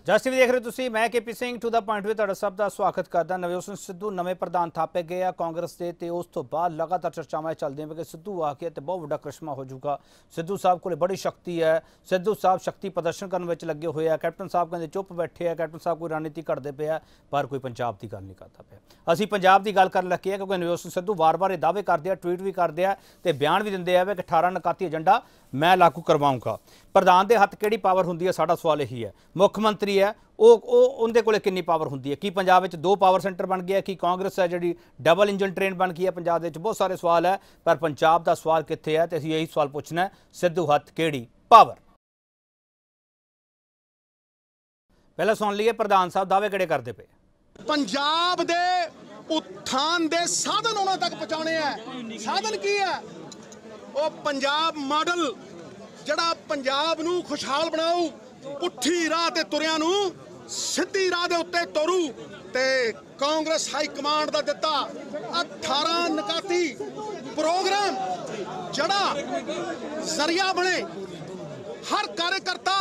Just ਵੀ ਦੇਖ ਰਹੇ ਤੁਸੀਂ मैं KP Singh to the point ਵਿੱਚ ਤੁਹਾਡਾ ਸਭ ਦਾ ਸਵਾਗਤ ਕਰਦਾ। ਨਵਜੋਤ ਸਿੰਘ ਸਿੱਧੂ ਨਵੇਂ ਪ੍ਰਧਾਨ ਥਾਪੇ ਗਏ ਆ ਕਾਂਗਰਸ ਦੇ ਤੇ ਉਸ ਤੋਂ ਬਾਅਦ ਲਗਾਤਾਰ ਚਰਚਾਵਾਂ ਚੱਲਦੀਆਂ ਪਈਆਂ ਕਿ ਸਿੱਧੂ ਆ ਕੇ ਤੇ ਬਹੁਤ ਵੱਡਾ ਕ੍ਰਿਸ਼ਮਾ ਹੋ ਜਾਊਗਾ। ਸਿੱਧੂ ਸਾਹਿਬ ਕੋਲੇ ਬੜੀ ਸ਼ਕਤੀ ਹੈ, ਸਿੱਧੂ ਸਾਹਿਬ ਸ਼ਕਤੀ ਪ੍ਰਦਰਸ਼ਨ ਕਰਨ ਵਿੱਚ ਲੱਗੇ ਹੋਏ ਆ। ਕੈਪਟਨ ਸਾਹਿਬ ਕਹਿੰਦੇ ਚੁੱਪ ਬੈਠੇ ਆ, ਕੈਪਟਨ ਸਾਹਿਬ ਕੋਈ ਰਣਨੀਤੀ ਘੜਦੇ ਪਿਆ ਪਰ ਕੋਈ ਪੰਜਾਬ ਦੀ ਗੱਲ ਨਹੀਂ ਕਰਦਾ ਪਿਆ। ਅਸੀਂ ਪੰਜਾਬ ਦੀ ਗੱਲ ਕਰਨ ਲੱਗੇ ਆ ਕਿਉਂਕਿ ਨਵਜੋਤ ਸਿੰਘ ਸਿੱਧੂ ਵਾਰ-ਵਾਰ ਇਹ ਦਾਅਵੇ ਕਰਦੇ ਆ, ਟਵੀਟ ਵੀ ਕਰਦੇ ਆ ਤੇ ਬਿਆਨ ਵੀ ਦਿੰਦੇ ਆ ਕਿ 18 ਨਕਾਤੀ ਏਜੰਡਾ मैं लागू करवाऊँगा। प्रधान के हत्थ किहड़ी पावर हुंदी है, साडा सवाल यही है। मुख मंत्री है उनके कोले कितनी पावर हुंदी है? कि पंजाब में 2 पावर सेंटर बन गया, कि कांग्रेस है जी डबल इंजन ट्रेन बन गई है पंजाब में? बहुत सारे सवाल है पर पंजाब का सवाल कित्थे है तो असीं यही सवाल पूछना है, सिद्धू हत्थ किहड़ी पावर? पहले सुन लीए प्रधान साहब दावे किहड़े करते पे। पंजाब दे उत्थान दे साधन उन्हां तक पहुंचाने हैं। साधन की है? ਉਹ ਪੰਜਾਬ ਮਾਡਲ ਜਿਹੜਾ ਪੰਜਾਬ ਨੂੰ ਖੁਸ਼ਹਾਲ ਬਣਾਊ, ਪੁੱਠੀ ਰਾਹ ਤੇ ਤੁਰਿਆਂ ਨੂੰ ਸਿੱਧੀ ਰਾਹ ਦੇ ਉੱਤੇ ਤੋਰੂ ਤੇ ਕਾਂਗਰਸ ਹਾਈ ਕਮਾਂਡ ਦਾ ਦਿੱਤਾ 18 ਨਕਾਤੀ ਪ੍ਰੋਗਰਾਮ ਜਿਹੜਾ ਜ਼ਰੀਆ ਬਣੇ ਹਰ ਕਾਰਜਕਰਤਾ,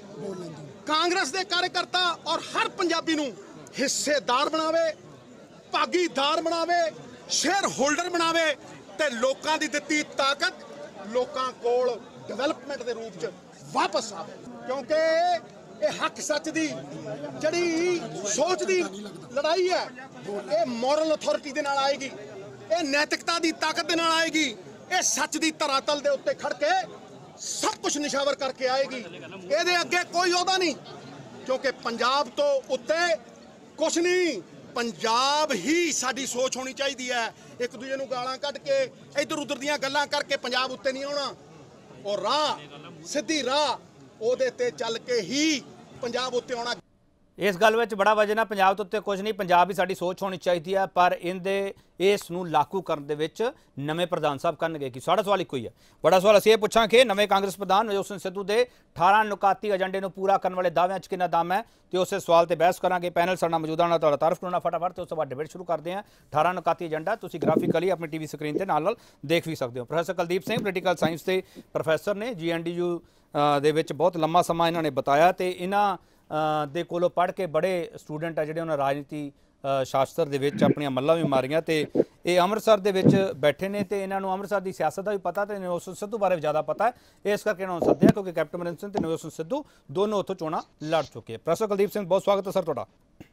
ਕਾਂਗਰਸ ਦੇ ਕਾਰਜਕਰਤਾ ਔਰ ਹਰ ਪੰਜਾਬੀ ਨੂੰ ਹਿੱਸੇਦਾਰ ਬਣਾਵੇ, ਭਾਗੀਦਾਰ ਬਣਾਵੇ, ਸ਼ੇਅਰ ਹੋਲਡਰ ਬਣਾਵੇ ਤੇ ਲੋਕਾਂ ਦੀ ਦਿੱਤੀ ਤਾਕਤ ਲੋਕਾਂ ਕੋਲ ਡਿਵੈਲਪਮੈਂਟ ਦੇ ਰੂਪ 'ਚ ਵਾਪਸ ਆਵੇ। ਕਿਉਂਕਿ ਇਹ ਹੱਕ ਸੱਚ ਦੀ ਜਿਹੜੀ ਸੋਚ ਦੀ ਲੜਾਈ ਹੈ, ਇਹ ਮੋਰਲ ਅਥਾਰਟੀ ਦੇ ਨਾਲ ਆਏਗੀ, ਇਹ ਨੈਤਿਕਤਾ ਦੀ ਤਾਕਤ ਦੇ ਨਾਲ ਆਏਗੀ, ਇਹ ਸੱਚ ਦੀ ਧਰਾਤਲ ਦੇ ਉੱਤੇ ਖੜ ਕੇ ਸਭ ਕੁਝ ਨਿਸ਼ਾਵਰ ਕਰਕੇ ਆਏਗੀ। ਇਹਦੇ ਅੱਗੇ ਕੋਈ ਅਹੁਦਾ ਨਹੀਂ ਕਿਉਂਕਿ ਪੰਜਾਬ ਤੋਂ ਉੱਤੇ ਕੁਛ ਨਹੀਂ। पंजाब ही साडी सोच होनी चाहिए है। एक दूजे नूं गालां कढ के इधर उधर दियां गल्लां करके पंजाब उत्ते नहीं आउणा। और राह सीधी राह ओहदे ते चल के ही पंजाब उत्ते आउणा। इस गल में बड़ा वजन है, पंजाब तो उत्ते कुछ नहीं, पंजाब ही साडी सोच होनी चाहिए है पर इनदे इस नूं लागू करन दे विच नवे प्रधान साहब करनगे कि? साडा सवाल इक्को ही है। बड़ा सवाल असीं इह पुछांगे नवे कांग्रेस प्रधान नवजोत सिंह सिद्धू दे 18 नुकाती एजेंडे नूं पूरा करन वाले दाव्यां च किन्ना दम है तो उस सवाल ते बहस करांगे। पैनल साडा मौजूद है, तुहाडा तारफ करना फटाफट तो उस बाद डिबेट शुरू करते हैं। 18 नुकाती एजेंडा तुसीं ग्राफिकली अपनी टीवी स्क्रीन ते नाल देख भी सकते हो। Professor Kuldeep Singh political science के प्रोफैसर ने GNDU दे विच बहुत लंबा समा इन्होंने बताया तो इन्हां ਦੇ ਕੋਲੋਂ ਪੜ੍ਹ ਕੇ ਬੜੇ ਸਟੂਡੈਂਟ ਆ ਜਿਹੜੇ ਉਹਨਾਂ ਰਾਜਨੀਤੀ ਸ਼ਾਸਤਰ ਦੇ ਵਿੱਚ ਆਪਣੀਆਂ ਮੱਲਾਂ ਵੀ ਮਾਰੀਆਂ ਤੇ ਇਹ ਅੰਮ੍ਰਿਤਸਰ ਦੇ ਵਿੱਚ ਬੈਠੇ ਨੇ ਤੇ ਇਹਨਾਂ ਨੂੰ ਅੰਮ੍ਰਿਤਸਰ ਦੀ ਸਿਆਸਤ ਦਾ ਵੀ ਪਤਾ ਤੇ ਨਵਜੋਤ ਸਿੰਘ ਸਿੱਧੂ ਬਾਰੇ ਜ਼ਿਆਦਾ ਪਤਾ ਹੈ। ਇਸ ਕਰਕੇ ਇਹਨਾਂ ਨੂੰ ਸੱਦਿਆ ਕਿਉਂਕਿ ਕੈਪਟਨ ਅਮਰਿੰਦਰ ਸਿੰਘ ਤੇ ਨਵਜੋਤ ਸਿੰਘ ਸਿੱਧੂ ਦੋਨੋਂ ਉੱਥੋਂ ਚੋਣਾਂ ਲੜ ਚੁੱਕੇ। ਪ੍ਰੋਫੈਸਰ ਕੁਲਦੀਪ ਸਿੰਘ ਬਹੁਤ ਸਵਾਗਤ ਹੈ ਸਰ ਤੁਹਾਡਾ।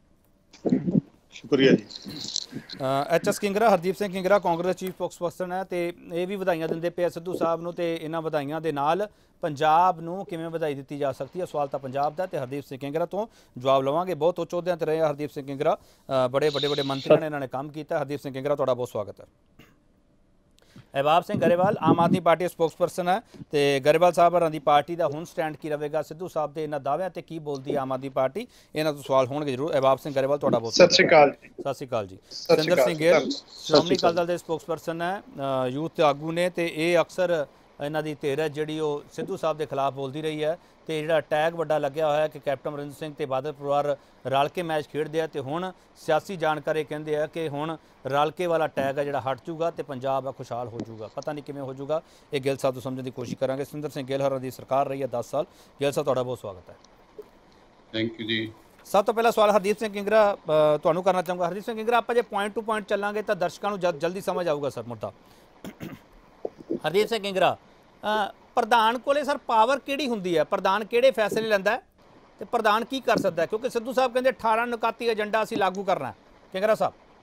शुक्रिया जी। HS Kingra Hardeep Singh Kingra Congress chief spokesperson है तो ये भी ਵਧਾਈਆਂ ਦਿੰਦੇ ਪਏ ਸਿੱਧੂ ਸਾਹਿਬ ਨੂੰ ਤੇ ਇਹਨਾਂ ਵਧਾਈਆਂ ਦੇ ਨਾਲ ਪੰਜਾਬ ਨੂੰ ਕਿਵੇਂ ਵਧਾਈ ਦਿੱਤੀ ਜਾ ਸਕਦੀ ਹੈ? ਸਵਾਲ ਤਾਂ ਪੰਜਾਬ ਦਾ ਤੇ ਹਰਦੀਪ ਸਿੰਘ ਕਿੰਗਰਾ ਤੋਂ ਜਵਾਬ ਲਵਾਂਗੇ। ਬਹੁਤ ਉੱਚ ਅਹੁਦਿਆਂ ਤੇ ਰਹੇ ਹਰਦੀਪ ਸਿੰਘ ਕਿੰਗਰਾ, ਬੜੇ ਵੱਡੇ ਮੰਤਰੀਆਂ ਨੇ ਇਹਨਾਂ ਨੇ ਕੰਮ ਕੀਤਾ। ਹਰਦੀਪ ਸਿੰਘ ਕਿੰਗਰਾ ਤੁਹਾਡਾ ਬਹੁਤ ਸਵਾਗਤ ਹੈ। अहबाब सिंह गरेवाल आम आदमी पार्टी स्पोक्सपर्सन है तो गरेवाल साहब होरां दी पार्टी का हुण स्टैंड की रहेगा? सिद्धू साहब के इन्हां दाव्यां ते की बोलती है आम आदमी पार्टी? इन्हां तो सवाल होणगे जरूर। अहबाब सिंह गरेवाल तुहाडा बहुत सत श्री अकाल जी। सत श्री अकाल जी। सिंदर सिंह गिल श्रोमणी अकाली दल के स्पोक्सपर्सन है, यूथ के आगू ने तो ये अक्सर इन्हां दी धिर है जिहड़ी ओह सिद्धू साहब के खिलाफ बोलती रही है तो जिहड़ा टैग वड्डा लग्या होया कि कैप्टन अमरिंदर सिंह ते बादल परिवार रल के मैच खेडदे आ तो हुण सियासी जानकारी कहंदे आ कि हुण रल के वाला टैग है जिहड़ा हट जूगा तो पंजाब खुशहाल हो जूगा। पता नहीं किवें हो जूगा, ये गिल साहब तो समझने की कोशिश करांगे। सिंदर सिंह गिल होरां दी सरकार रही है 10 साल। गिल साहब तुहाडा बहुत स्वागत है। थैंक यू जी। सब तो पहला सवाल हरदीप सिंह किंगरा तुहानूं करना चाहूँगा। हरदीप सिंह किंगरा आपां जे पॉइंट टू पॉइंट चलांगे तो दर्शकों नूं जल्दी समझ आऊगा सर मुद्दा। हरदीप सिंह किंगरा प्रधान कोले सर पावर किहड़ी हुंदी है? प्रधान किहड़े फैसले लैंदा है ते प्रधान की कर सकता है? क्योंकि सिद्धू साहब कहंदे 18 नुकाती एजेंडा असीं लागू करना है। किंगरा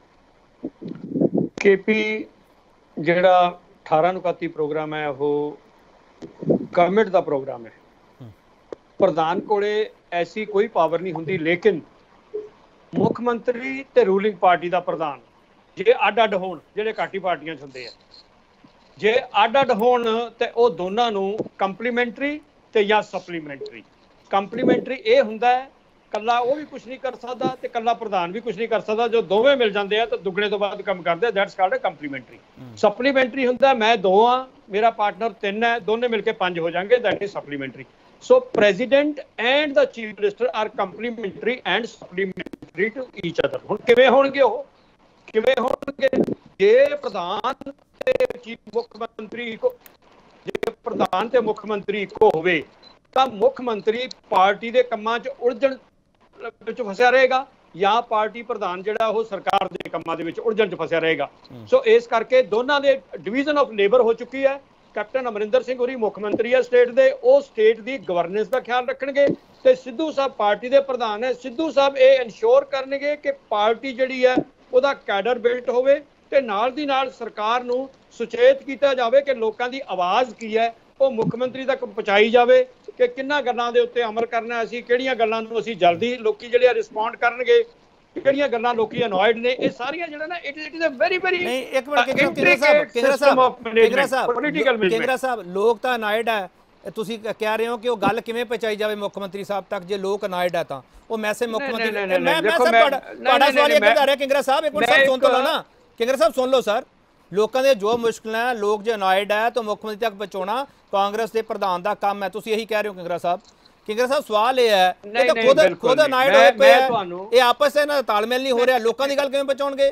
साहब KP ਜਿਹੜਾ 18 ਨੁਕਾਤੀ ਪ੍ਰੋਗਰਾਮ ਹੈ ਉਹ ਗਵਰਨਮੈਂਟ ਦਾ ਪ੍ਰੋਗਰਾਮ ਹੈ। ਪ੍ਰਧਾਨ ਕੋਲੇ ਐਸੀ ਕੋਈ ਪਾਵਰ ਨਹੀਂ ਹੁੰਦੀ, ਲੇਕਿਨ ਮੁੱਖ ਮੰਤਰੀ ਤੇ ਰੂਲਿੰਗ ਪਾਰਟੀ ਦਾ ਪ੍ਰਧਾਨ ਜੇ ਅੱਡ-ਅੱਡ ਹੋਣ, ਜਿਹੜੇ ਘਾਟੀ ਪਾਰਟੀਆਂ 'ਚ ਹੁੰਦੇ ਆ, ਜੇ ਅੱਡ-ਅੱਡ ਹੋਣ ਤੇ ਉਹ ਦੋਨਾਂ ਨੂੰ ਕੰਪਲੀਮੈਂਟਰੀ ਤੇ ਜਾਂ ਸਪਲੀਮੈਂਟਰੀ। ਕੰਪਲੀਮੈਂਟਰੀ ਇਹ ਹੁੰਦਾ ਹੈ ਕੱਲਾ ਉਹ ਵੀ ਕੁਝ ਨਹੀਂ ਕਰ ਸਕਦਾ ਤੇ ਕੱਲਾ ਪ੍ਰਧਾਨ ਵੀ ਕੁਝ ਨਹੀਂ ਕਰ ਸਕਦਾ, ਜੋ ਦੋਵੇਂ ਮਿਲ ਜਾਂਦੇ ਆ ਤਾਂ ਦੁੱਗਣੇ ਤੋਂ ਬਾਅਦ ਕੰਮ ਕਰਦੇ ਆ, ਦੈਟਸ ਕਾਲਡ ਕੰਪਲੀਮੈਂਟਰੀ। ਸਪਲੀਮੈਂਟਰੀ ਹੁੰਦਾ ਮੈਂ 2 ਆ, ਮੇਰਾ ਪਾਰਟਨਰ 3 ਹੈ, ਦੋਨੇ ਮਿਲ ਕੇ 5 ਹੋ ਜਾਣਗੇ, that is supplementary. So president and ਦਾ chief minister are complementary and supplementary to each other. ਹੁਣ ਕਿਵੇਂ ਹੋਣਗੇ ਉਹ? ਕਿਵੇਂ ਹੋਣਗੇ? ਜੇ ਪ੍ਰਧਾਨ ਤੇ ਚੀਫ ਮੁੱਖ ਮੰਤਰੀ ਇੱਕੋ, ਜੇ ਪ੍ਰਧਾਨ ਤੇ ਮੁੱਖ ਮੰਤਰੀ ਇੱਕੋ ਹੋਵੇ ਤਾਂ ਮੁੱਖ ਮੰਤਰੀ ਪਾਰਟੀ ਦੇ ਕੰਮਾਂ 'ਚ ਉਲਝਣ ਵਿੱਚ ਫਸਿਆ ਰਹੇਗਾ ਜਾਂ ਪਾਰਟੀ ਪ੍ਰਧਾਨ ਜਿਹੜਾ ਉਹ ਸਰਕਾਰ ਦੇ ਕੰਮਾਂ ਦੇ ਵਿੱਚ ਉਲਝਣ 'ਚ ਫਸਿਆ ਰਹੇਗਾ। ਸੋ ਇਸ ਕਰਕੇ ਦੋਨਾਂ ਦੇ ਡਿਵੀਜ਼ਨ ਆਫ ਲੇਬਰ ਹੋ ਚੁੱਕੀ ਹੈ। ਕੈਪਟਨ ਅਮਰਿੰਦਰ ਸਿੰਘ ਹੋਰੀ ਮੁੱਖ ਮੰਤਰੀ ਹੈ ਸਟੇਟ ਦੇ, ਉਹ ਸਟੇਟ ਦੀ ਗਵਰਨੈਂਸ ਦਾ ਖਿਆਲ ਰੱਖਣਗੇ ਤੇ ਸਿੱਧੂ ਸਾਹਿਬ ਪਾਰਟੀ ਦੇ ਪ੍ਰਧਾਨ ਹੈ। ਸਿੱਧੂ ਸਾਹਿਬ ਇਹ ਇਨਸ਼ੋਰ ਕਰਨਗੇ ਕਿ ਪਾਰਟੀ ਜਿਹੜੀ ਹੈ ਉਹਦਾ ਕੈਡਰ ਬਿਲਟ ਹੋਵੇ ਤੇ ਨਾਲ ਦੀ ਨਾਲ ਸਰਕਾਰ ਨੂੰ ਸੁਚੇਤ ਕੀਤਾ ਜਾਵੇ ਕਿ ਲੋਕਾਂ ਦੀ ਆਵਾਜ਼ ਕੀ ਹੈ ਉਹ ਮੁੱਖ ਮੰਤਰੀ ਤੱਕ ਪਹੁੰਚਾਈ ਜਾਵੇ ਕਿ ਕਿੰਨਾ ਗੱਲਾਂ ਦੇ ਉੱਤੇ ਅਮਲ ਕਰਨਾ, ਅਸੀਂ ਕਿਹੜੀਆਂ ਗੱਲਾਂ ਨੂੰ ਅਸੀਂ ਜਲਦੀ ਲੋਕੀ ਜਿਹੜੇ ਆ ਰਿਸਪੌਂਡ ਕਰਨਗੇ, ਕਿਹੜੀਆਂ ਗੱਲਾਂ ਲੋਕੀ ਅਨੋਇਡ ਨੇ, ਇਹ ਸਾਰੀਆਂ ਜਿਹੜਾ ਨਾ it is a very very ਨਹੀਂ ਇੱਕ ਮਿੰਟ ਕਿੰਗਰਾ ਸਾਹਿਬ ਲੋਕ ਤਾਂ ਅਨਾਇਡ ਹੈ, ਤੁਸੀਂ ਕਹਿ ਰਹੇ ਹੋ ਕਿ ਉਹ ਗੱਲ ਕਿਵੇਂ ਪਹੁੰਚਾਈ ਜਾਵੇ ਮੁੱਖ ਮੰਤਰੀ ਸਾਹਿਬ ਤੱਕ ਜੇ ਲੋਕ ਅਨਾਇਡ ਹੈ ਤਾਂ ਉਹ ਮੈਸੇਜ ਮੁੱਖ ਮੰਤਰੀ ਮੈਂ ਤੁਹਾਡਾ ਸਵਾਲ ਇਹ ਕਰ ਰਿਹਾ ਕਿੰਗਰਾ ਸਾਹਿਬ ਇੱਕ ਮਿੰਟ ਸਰ ਸੁਣ ਲਓ ਨਾ ਕਿੰਗਰਾ ਸਾਹਿਬ ਸੁਣ ਲਓ ਸਰ ਲੋਕਾਂ ਦੇ ਜੋ ਮੁਸ਼ਕਲਾਂ ਲੋਕ ਜੇ ਅਨਾਇਡ ਹੈ ਤਾਂ ਮੁੱਖ ਮੰਤਰੀ ਤੱਕ ਪਹੁੰਚਾਉਣਾ ਕਾਂਗਰਸ ਦੇ ਪ੍ਰਧਾਨ ਦਾ ਕੰਮ ਹੈ, ਤੁਸੀਂ ਇਹੀ ਕਹਿ ਰਹੇ ਹੋ ਕਿੰਗਰਾ ਸਾਹਿਬ। ਕਿੰਗਰਾ ਸਾਹਿਬ ਸਵਾਲ ਇਹ ਹੈ ਕਿ ਖੁਦ ਅਨਾਇਡ ਹੋਏ ਪਏ ਇਹ ਆਪਸ ਵਿੱਚ ਤਾਲਮੇਲ ਨਹੀਂ ਹੋ ਰਿਹਾ, ਲੋਕਾਂ ਦੀ ਗੱਲ ਕਿਵੇਂ ਪਹੁੰਚਾਉਣਗੇ?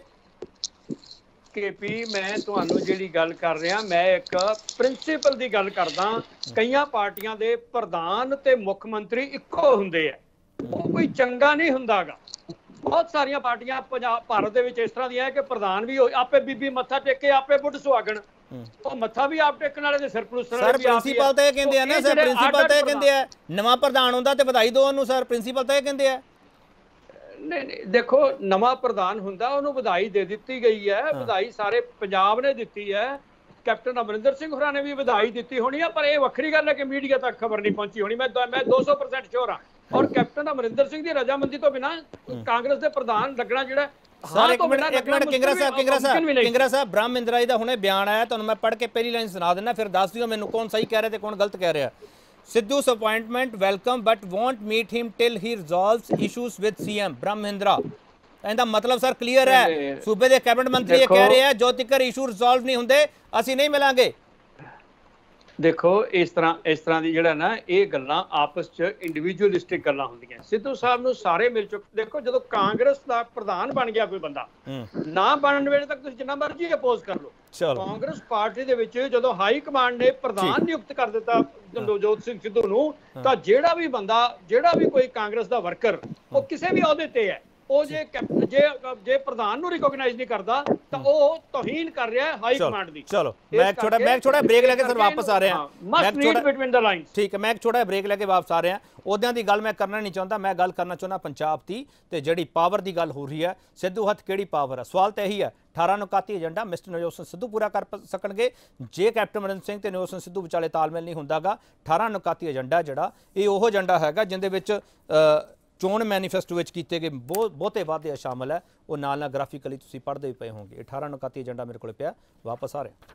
ਕੇਪੀ ਮੈਂ ਤੁਹਾਨੂੰ ਜਿਹੜੀ ਗੱਲ ਕਰ ਰਿਹਾ ਮੈਂ ਇੱਕ ਪ੍ਰਿੰਸੀਪਲ ਦੀ ਗੱਲ ਕਰਦਾ। ਕਈਆਂ ਪਾਰਟੀਆਂ ਦੇ ਪ੍ਰਧਾਨ ਤੇ ਮੁੱਖ ਮੰਤਰੀ ਇੱਕੋ ਹੁੰਦੇ ਆ, ਉਹ ਕੋਈ ਚੰਗਾ ਨਹੀਂ ਹੁੰਦਾਗਾ। ਬਹੁਤ ਸਾਰੀਆਂ ਪਾਰਟੀਆਂ ਪੰਜਾਬ ਭਾਰਤ ਦੇ ਵਿੱਚ ਇਸ ਤਰ੍ਹਾਂ ਦੀਆਂ ਹੈ ਕਿ ਪ੍ਰਧਾਨ ਵੀ ਆਪੇ ਬੀਬੀ ਮੱਥਾ ਟੇਕੇ ਆਪੇ ਬੁੱਢ ਸੁਹਾਗਣ, ਉਹ ਮੱਥਾ ਵੀ ਆਪ ਟੇਕਣ ਵਾਲੇ ਦੇ ਸਿਰ ਪਰੂਸਣ ਵਾਲੇ ਵੀ ਆਪ ਹੀ। ਪ੍ਰਿੰਸੀਪਲ ਤਾਂ ਇਹ ਕਹਿੰਦੇ ਆ ਨਾ ਸਰ, ਪ੍ਰਿੰਸੀਪਲ ਤਾਂ ਇਹ ਕਹਿੰਦੇ ਆ ਨਵਾਂ ਪ੍ਰਧਾਨ ਹੁੰਦਾ ਤੇ ਵਧਾਈ ਦਿਓ ਉਹਨੂੰ ਸਰ, ਪ੍ਰਿੰਸੀਪਲ ਤਾਂ ਇਹ ਕਹਿੰਦੇ ਆ। ਨਹੀਂ ਦੇਖੋ ਨਵਾਂ ਪ੍ਰਧਾਨ ਹੁੰਦਾ ਉਹਨੂੰ ਵਧਾਈ ਦੇ ਦਿੱਤੀ ਗਈ ਹੈ, ਵਧਾਈ ਸਾਰੇ ਪੰਜਾਬ ਨੇ ਦਿੱਤੀ ਹੈ, ਕੈਪਟਨ ਅਮਰਿੰਦਰ ਸਿੰਘ ਹੋਰਾਂ ਨੇ ਵੀ ਵਧਾਈ ਦਿੱਤੀ ਹੋਣੀ ਆ, ਪਰ ਇਹ ਵੱਖਰੀ ਗੱਲ ਹੈ ਕਿ ਮੀਡੀਆ ਤੱਕ ਖਬਰ ਨਹੀਂ ਪਹੁੰਚੀ ਹੋਣੀ। ਮੈਂ 200% ਸ਼ੋਰ ਹਾਂ ਔਰ ਕੈਪਟਨ ਅਮਰਿੰਦਰ ਸਿੰਘ ਦੀ ਰਜਾਮੰਦੀ ਤੋਂ ਬਿਨਾਂ ਕਾਂਗਰਸ ਦੇ ਪ੍ਰਧਾਨ ਲੱਗਣਾ ਜਿਹੜਾ ਇੱਕ ਮਿੰਟ ਕਿੰਗਰਾ ਸਾਹਿਬ ਬ੍ਰਹਮ ਇੰਦਰਾਈ ਦਾ ਹੁਣੇ ਬਿਆਨ ਆਇਆ, ਤੁਹਾਨੂੰ ਮੈਂ ਪੜ੍ਹ ਕੇ ਪਹਿਲੀ ਲਾਈਨ ਸੁਣਾ ਦਿੰਦਾ ਫਿਰ ਦੱਸ ਦਿਓ ਮੈਨੂੰ ਕੌਣ ਸਹੀ ਕਹਿ ਰਿਹਾ ਤੇ ਕੌਣ ਗਲਤ ਕਹਿ ਰਿਹਾ। Sidhu's appointment welcome but won't meet him till he resolves issues with CM Brahmendra। ਇਹਦਾ ਮਤਲਬ ਸਰ ਕਲੀਅਰ ਹੈ, ਸੂਬੇ ਦੇ ਕੈਬਨਿਟ ਮੰਤਰੀ ਇਹ ਕਹਿ ਰਹੇ ਆ ਜੋ ਤੱਕ ਇਸ਼ੂ ਰਿਜ਼ੋਲਵ ਨਹੀਂ ਹੁੰਦੇ ਅਸੀਂ ਨਹੀਂ ਮਿਲਾਂਗੇ। ਦੇਖੋ ਇਸ ਤਰ੍ਹਾਂ ਦੀ ਜਿਹੜਾ ਨਾ ਇਹ ਗੱਲਾਂ ਆਪਸ 'ਚ ਇੰਡੀਵਿਜੂਅਲਿਸਟਿਕ ਗੱਲਾਂ ਹੁੰਦੀਆਂ। ਸਿੱਧੂ ਸਾਹਿਬ ਨੂੰ ਸਾਰੇ ਮਿਲ ਚੁੱਕੇ, ਦੇਖੋ ਜਦੋਂ ਕਾਂਗਰਸ ਦਾ ਪ੍ਰਧਾਨ ਬਣ ਗਿਆ ਕੋਈ ਬੰਦਾ ਨਾ ਬਣਨ ਵੇਲੇ ਤੱਕ ਤੁਸੀਂ ਜਿੰਨਾ ਮਰਜ਼ੀ ਅਪੋਜ਼ ਕਰ ਲਓ, ਕਾਂਗਰਸ ਪਾਰਟੀ ਦੇ ਵਿੱਚ ਜਦੋਂ ਹਾਈ ਕਮਾਂਡ ਨੇ ਪ੍ਰਧਾਨ ਨਿਯੁਕਤ ਕਰ ਦਿੱਤਾ ਨਵਜੋਤ ਸਿੰਘ ਸਿੱਧੂ ਨੂੰ ਤਾਂ ਜਿਹੜਾ ਵੀ ਕੋਈ ਕਾਂਗਰਸ ਦਾ ਵਰਕਰ ਉਹ ਕਿਸੇ ਵੀ ਅਹੁਦੇ ਤੇ ਹੈ ਉਹ ਜੇ ਪ੍ਰਧਾਨ ਨੂੰ ਰਿਕੋਗਨਾਈਜ਼ ਨਹੀਂ ਕਰਦਾ ਤਾਂ ਉਹ ਤੋਹੀਨ ਕਰ ਰਿਹਾ ਹੈ ਹਾਈ ਕਮਾਂਡ ਦੀ। ਚਲੋ ਮੈਂ ਇੱਕ ਛੋਟਾ ਬ੍ਰੇਕ ਲੈ ਕੇ ਸਰ ਵਾਪਸ ਆ ਰਿਹਾ ਠੀਕ ਹੈ, ਮੈਂ ਇੱਕ ਛੋਟਾ ਬ੍ਰੇਕ ਲੈ ਕੇ ਵਾਪਸ ਆ ਰਿਹਾ। ਉਹਦਿਆਂ ਦੀ ਗੱਲ ਮੈਂ ਕਰਨਾ ਨਹੀਂ ਚਾਹੁੰਦਾ, ਮੈਂ ਗੱਲ ਕਰਨਾ ਚਾਹੁੰਦਾ ਪੰਜਾਬ ਦੀ ਤੇ ਜਿਹੜੀ ਪਾਵਰ ਦੀ ਗੱਲ ਹੋ ਰਹੀ ਹੈ ਸਿੱਧੂ ਹੱਥ ਕਿਹੜੀ ਪਾਵਰ ਹੈ। ਸਵਾਲ ਤਾਂ ਇਹੀ ਹੈ 18 ਨੁਕਾਤੀ ਏਜੰਡਾ ਮਿਸਟਰ ਨਵਜੋਤ ਸਿੰਘ ਸਿੱਧੂ ਪੂਰਾ ਕਰ ਸਕਣਗੇ ਜੇ ਕੈਪਟਨ ਅਮਰਿੰਦਰ ਸਿੰਘ ਤੇ ਨਵਜੋਤ ਸਿੰਘ ਸਿੱਧੂ ਵਿਚਾਲੇ ਤਾਲਮੇਲ ਨਹੀਂ ਹੁੰਦਾਗਾ। 18 ਨੁਕਾਤੀ ਏਜੰਡਾ ਜਿਹੜਾ ਇਹ ਉਹ ਏਜੰਡਾ ਹੈਗਾ ਜਿਹਦੇ ਵਿੱਚ ਚੋਣ ਮੈਨੀਫੈਸਟੋ ਵਿੱਚ ਕੀਤੇ ਗਏ ਬਹੁਤੇ ਵਾਅਦੇ ਸ਼ਾਮਲ ਹੈ, ਉਹ ਨਾਲ ਗ੍ਰਾਫਿਕਲੀ ਤੁਸੀਂ ਪੜ੍ਹਦੇ ਵੀ ਪਏ ਹੋਣਗੇ। 18 ਨੁਕਾਤੀ ਏਜੰਡਾ ਮੇਰੇ ਕੋਲ ਪਿਆ, ਵਾਪਸ ਆ ਰਿਹਾ।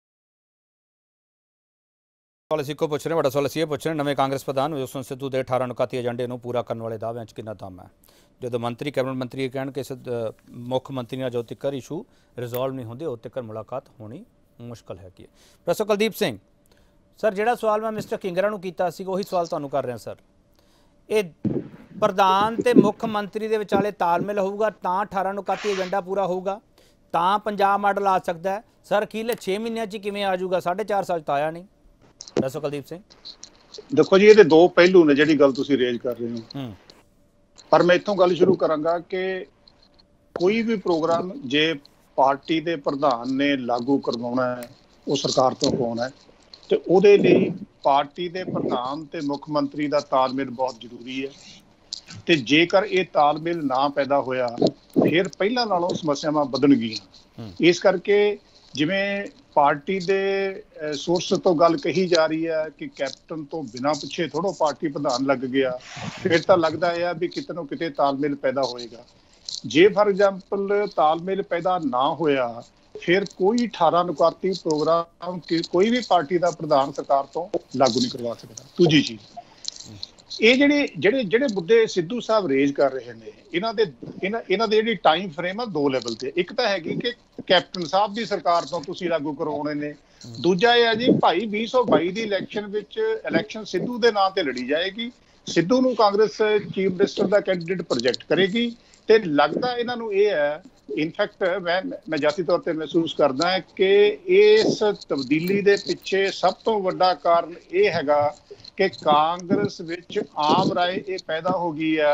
ਸਵਾਲ ਅਸੀਂ ਕੋ ਪੁੱਛ ਰਹੇ ਵੱਡਾ ਸਵਾਲ ਅਸੀਂ ਇਹ ਪੁੱਛ ਰਹੇ ਨਵੇਂ ਕਾਂਗਰਸ ਪ੍ਰਧਾਨ ਨਵਜੋਤ ਸਿੰਘ ਸਿੱਧੂ ਦੇ 18 ਨੁਕਾਤੀ ਏਜੰਡੇ ਨੂੰ ਪੂਰਾ ਕਰਨ ਵਾਲੇ ਦਾਅਵਿਆਂ 'ਚ ਕਿੰਨਾ ਦਮ ਹੈ। ਜਦੋਂ ਮੰਤਰੀ ਕੈਬਨਿਟ ਮੰਤਰੀ ਇਹ ਕਹਿਣ ਕਿ ਮੁੱਖ ਮੰਤਰੀ ਨਾਲ ਜੋ ਤੱਕ ਇਸ਼ੂ ਰਿਜ਼ੋਲਵ ਨਹੀਂ ਹੁੰਦੇ ਉਹ ਤੱਕ ਮੁਲਾਕਾਤ ਹੋਣੀ ਮੁਸ਼ਕਲ ਹੈਗੀ ਹੈ। ਪ੍ਰੋਫੈਸਰ ਕੁਲਦੀਪ ਸਿੰਘ ਸਰ ਜਿਹੜਾ ਸਵਾਲ ਮੈਂ ਮਿਸਟਰ ਕਿੰਗਰਾ ਨੂੰ ਕੀਤਾ ਸੀ ਉਹੀ ਸਵਾਲ ਤੁਹਾਨੂੰ ਕਰ ਰਿਹਾ ਸਰ, ਇਹ ਪ੍ਰਧਾਨ ਤੇ ਮੁੱਖ ਮੰਤਰੀ ਦੇ ਵਿਚਾਲੇ ਤਾਲਮੇਲ ਹੋਊਗਾ ਤਾਂ 18 ਨੁਕਾਤੀ ਏਜੰਡਾ ਪੂਰਾ ਹੋਊਗਾ ਤਾਂ ਪੰਜਾਬ ਮਾਡਲ ਆ ਸਕਦਾ ਹੈ। ਸਰ ਅਖੀਰਲੇ 6 ਮਹੀਨਿਆਂ 'ਚ ਕਿਵੇਂ ਆ ਜਾਊਗਾ, 4.5 ਸਾਲ 'ਚ ਆਇਆ ਨਹੀਂ। ਦੱਸੋ ਕੁਲਦੀਪ ਸਿੰਘ। ਦੇਖੋ ਜੀ ਇਹਦੇ ਦੋ ਪਹਿਲੂ ਨੇ ਜਿਹੜੀ ਗੱਲ ਤੁਸੀਂ ਰੇਜ਼ ਕਰ ਰਹੇ ਹੋ, ਪਰ ਮੈਂ ਇੱਥੋਂ ਗੱਲ ਸ਼ੁਰੂ ਕਰਾਂਗਾ ਕਿ ਕੋਈ ਵੀ ਪ੍ਰੋਗਰਾਮ ਜੇ ਪਾਰਟੀ ਦੇ ਪ੍ਰਧਾਨ ਨੇ ਲਾਗੂ ਕਰਵਾਉਣਾ ਹੈ ਉਹ ਸਰਕਾਰ ਤੋਂ ਕਰਾਉਣਾ ਹੈ ਤੇ ਉਹਦੇ ਲਈ ਪਾਰਟੀ ਦੇ ਪ੍ਰਧਾਨ ਤੇ ਮੁੱਖ ਮੰਤਰੀ ਦਾ ਤਾਲਮੇਲ ਬਹੁਤ ਜ਼ਰੂਰੀ ਹੈ ਤੇ ਜੇਕਰ ਇਹ ਤਾਲਮੇਲ ਨਾ ਪੈਦਾ ਹੋਇਆ ਫਿਰ ਪਹਿਲਾਂ ਨਾਲੋਂ ਸਮੱਸਿਆਵਾਂ ਵਧਣਗੀਆਂ। ਇਸ ਕਰਕੇ ਜਿਵੇਂ ਪਾਰਟੀ ਦੇ ਸੋਰਸ ਤੋਂ ਗੱਲ ਕਹੀ ਜਾ ਰਹੀ ਹੈ ਕਿ ਕੈਪਟਨ ਤੋਂ ਬਿਨਾਂ ਪੁੱਛੇ ਥੋੜ੍ਹਾ ਪਾਰਟੀ ਪ੍ਰਧਾਨ ਲੱਗ ਗਿਆ, ਫਿਰ ਤਾਂ ਲੱਗਦਾ ਹੈ ਵੀ ਕਿਤੇ ਨਾ ਕਿਤੇ ਤਾਲਮੇਲ ਪੈਦਾ ਹੋਏਗਾ। ਜੇ ਫਾਰ ਐਗਜ਼ਾਮਪਲ ਤਾਲਮੇਲ ਪੈਦਾ ਨਾ ਹੋਇਆ ਫਿਰ ਕੋਈ 18 ਨੁਕਾਤੀ ਪ੍ਰੋਗਰਾਮ ਕੋਈ ਵੀ ਪਾਰਟੀ ਦਾ ਪ੍ਰਧਾਨ ਸਰਕਾਰ ਤੋਂ ਲਾਗੂ ਨਹੀਂ ਕਰਵਾ ਸਕਦਾ। ਦੂਜੀ ਚੀਜ਼ ਇਹ ਜਿਹੜੇ ਮੁੱਦੇ ਸਿੱਧੂ ਸਾਹਿਬ ਰੇਜ਼ ਕਰ ਰਹੇ ਨੇ ਇਹਨਾਂ ਦੇ ਜਿਹੜੀ ਟਾਈਮ ਫਰੇਮ ਆ ਦੋ ਲੈਵਲ ਤੇ, ਇੱਕ ਤਾਂ ਹੈਗੀ ਕਿ ਕੈਪਟਨ ਸਾਹਿਬ ਦੀ ਸਰਕਾਰ ਤੋਂ ਤੁਸੀਂ ਲਾਗੂ ਕਰਵਾਉਣੇ ਨੇ, ਦੂਜਾ ਇਹ ਹੈ ਜੀ ਭਾਈ 2022 ਦੀ ਇਲੈਕਸ਼ਨ ਸਿੱਧੂ ਦੇ ਨਾਂ ਤੇ ਲੜੀ ਜਾਏਗੀ, ਸਿੱਧੂ ਨੂੰ ਕਾਂਗਰਸ ਚੀਫ ਮਿਨਿਸਟਰ ਦਾ ਕੈਂਡੀਡੇਟ ਪ੍ਰੋਜੈਕਟ ਕਰੇਗੀ ਤੇ ਲੱਗਦਾ ਇਹਨਾਂ ਨੂੰ ਇਹ ਹੈ ਇਨਫੈਕਟ ਮੈਂ ਜਾਤੀ ਤੌਰ ਤੇ ਮਹਿਸੂਸ ਕਰਦਾ ਹੈ ਕਿ ਇਸ ਤਬਦੀਲੀ ਦੇ ਪਿੱਛੇ ਸਭ ਤੋਂ ਵੱਡਾ ਕਾਰਨ ਇਹ ਹੈਗਾ ਕਿ ਕਾਂਗਰਸ ਵਿੱਚ ਆਮ ਰਾਏ ਇਹ ਪੈਦਾ ਹੋ ਗਈ ਹੈ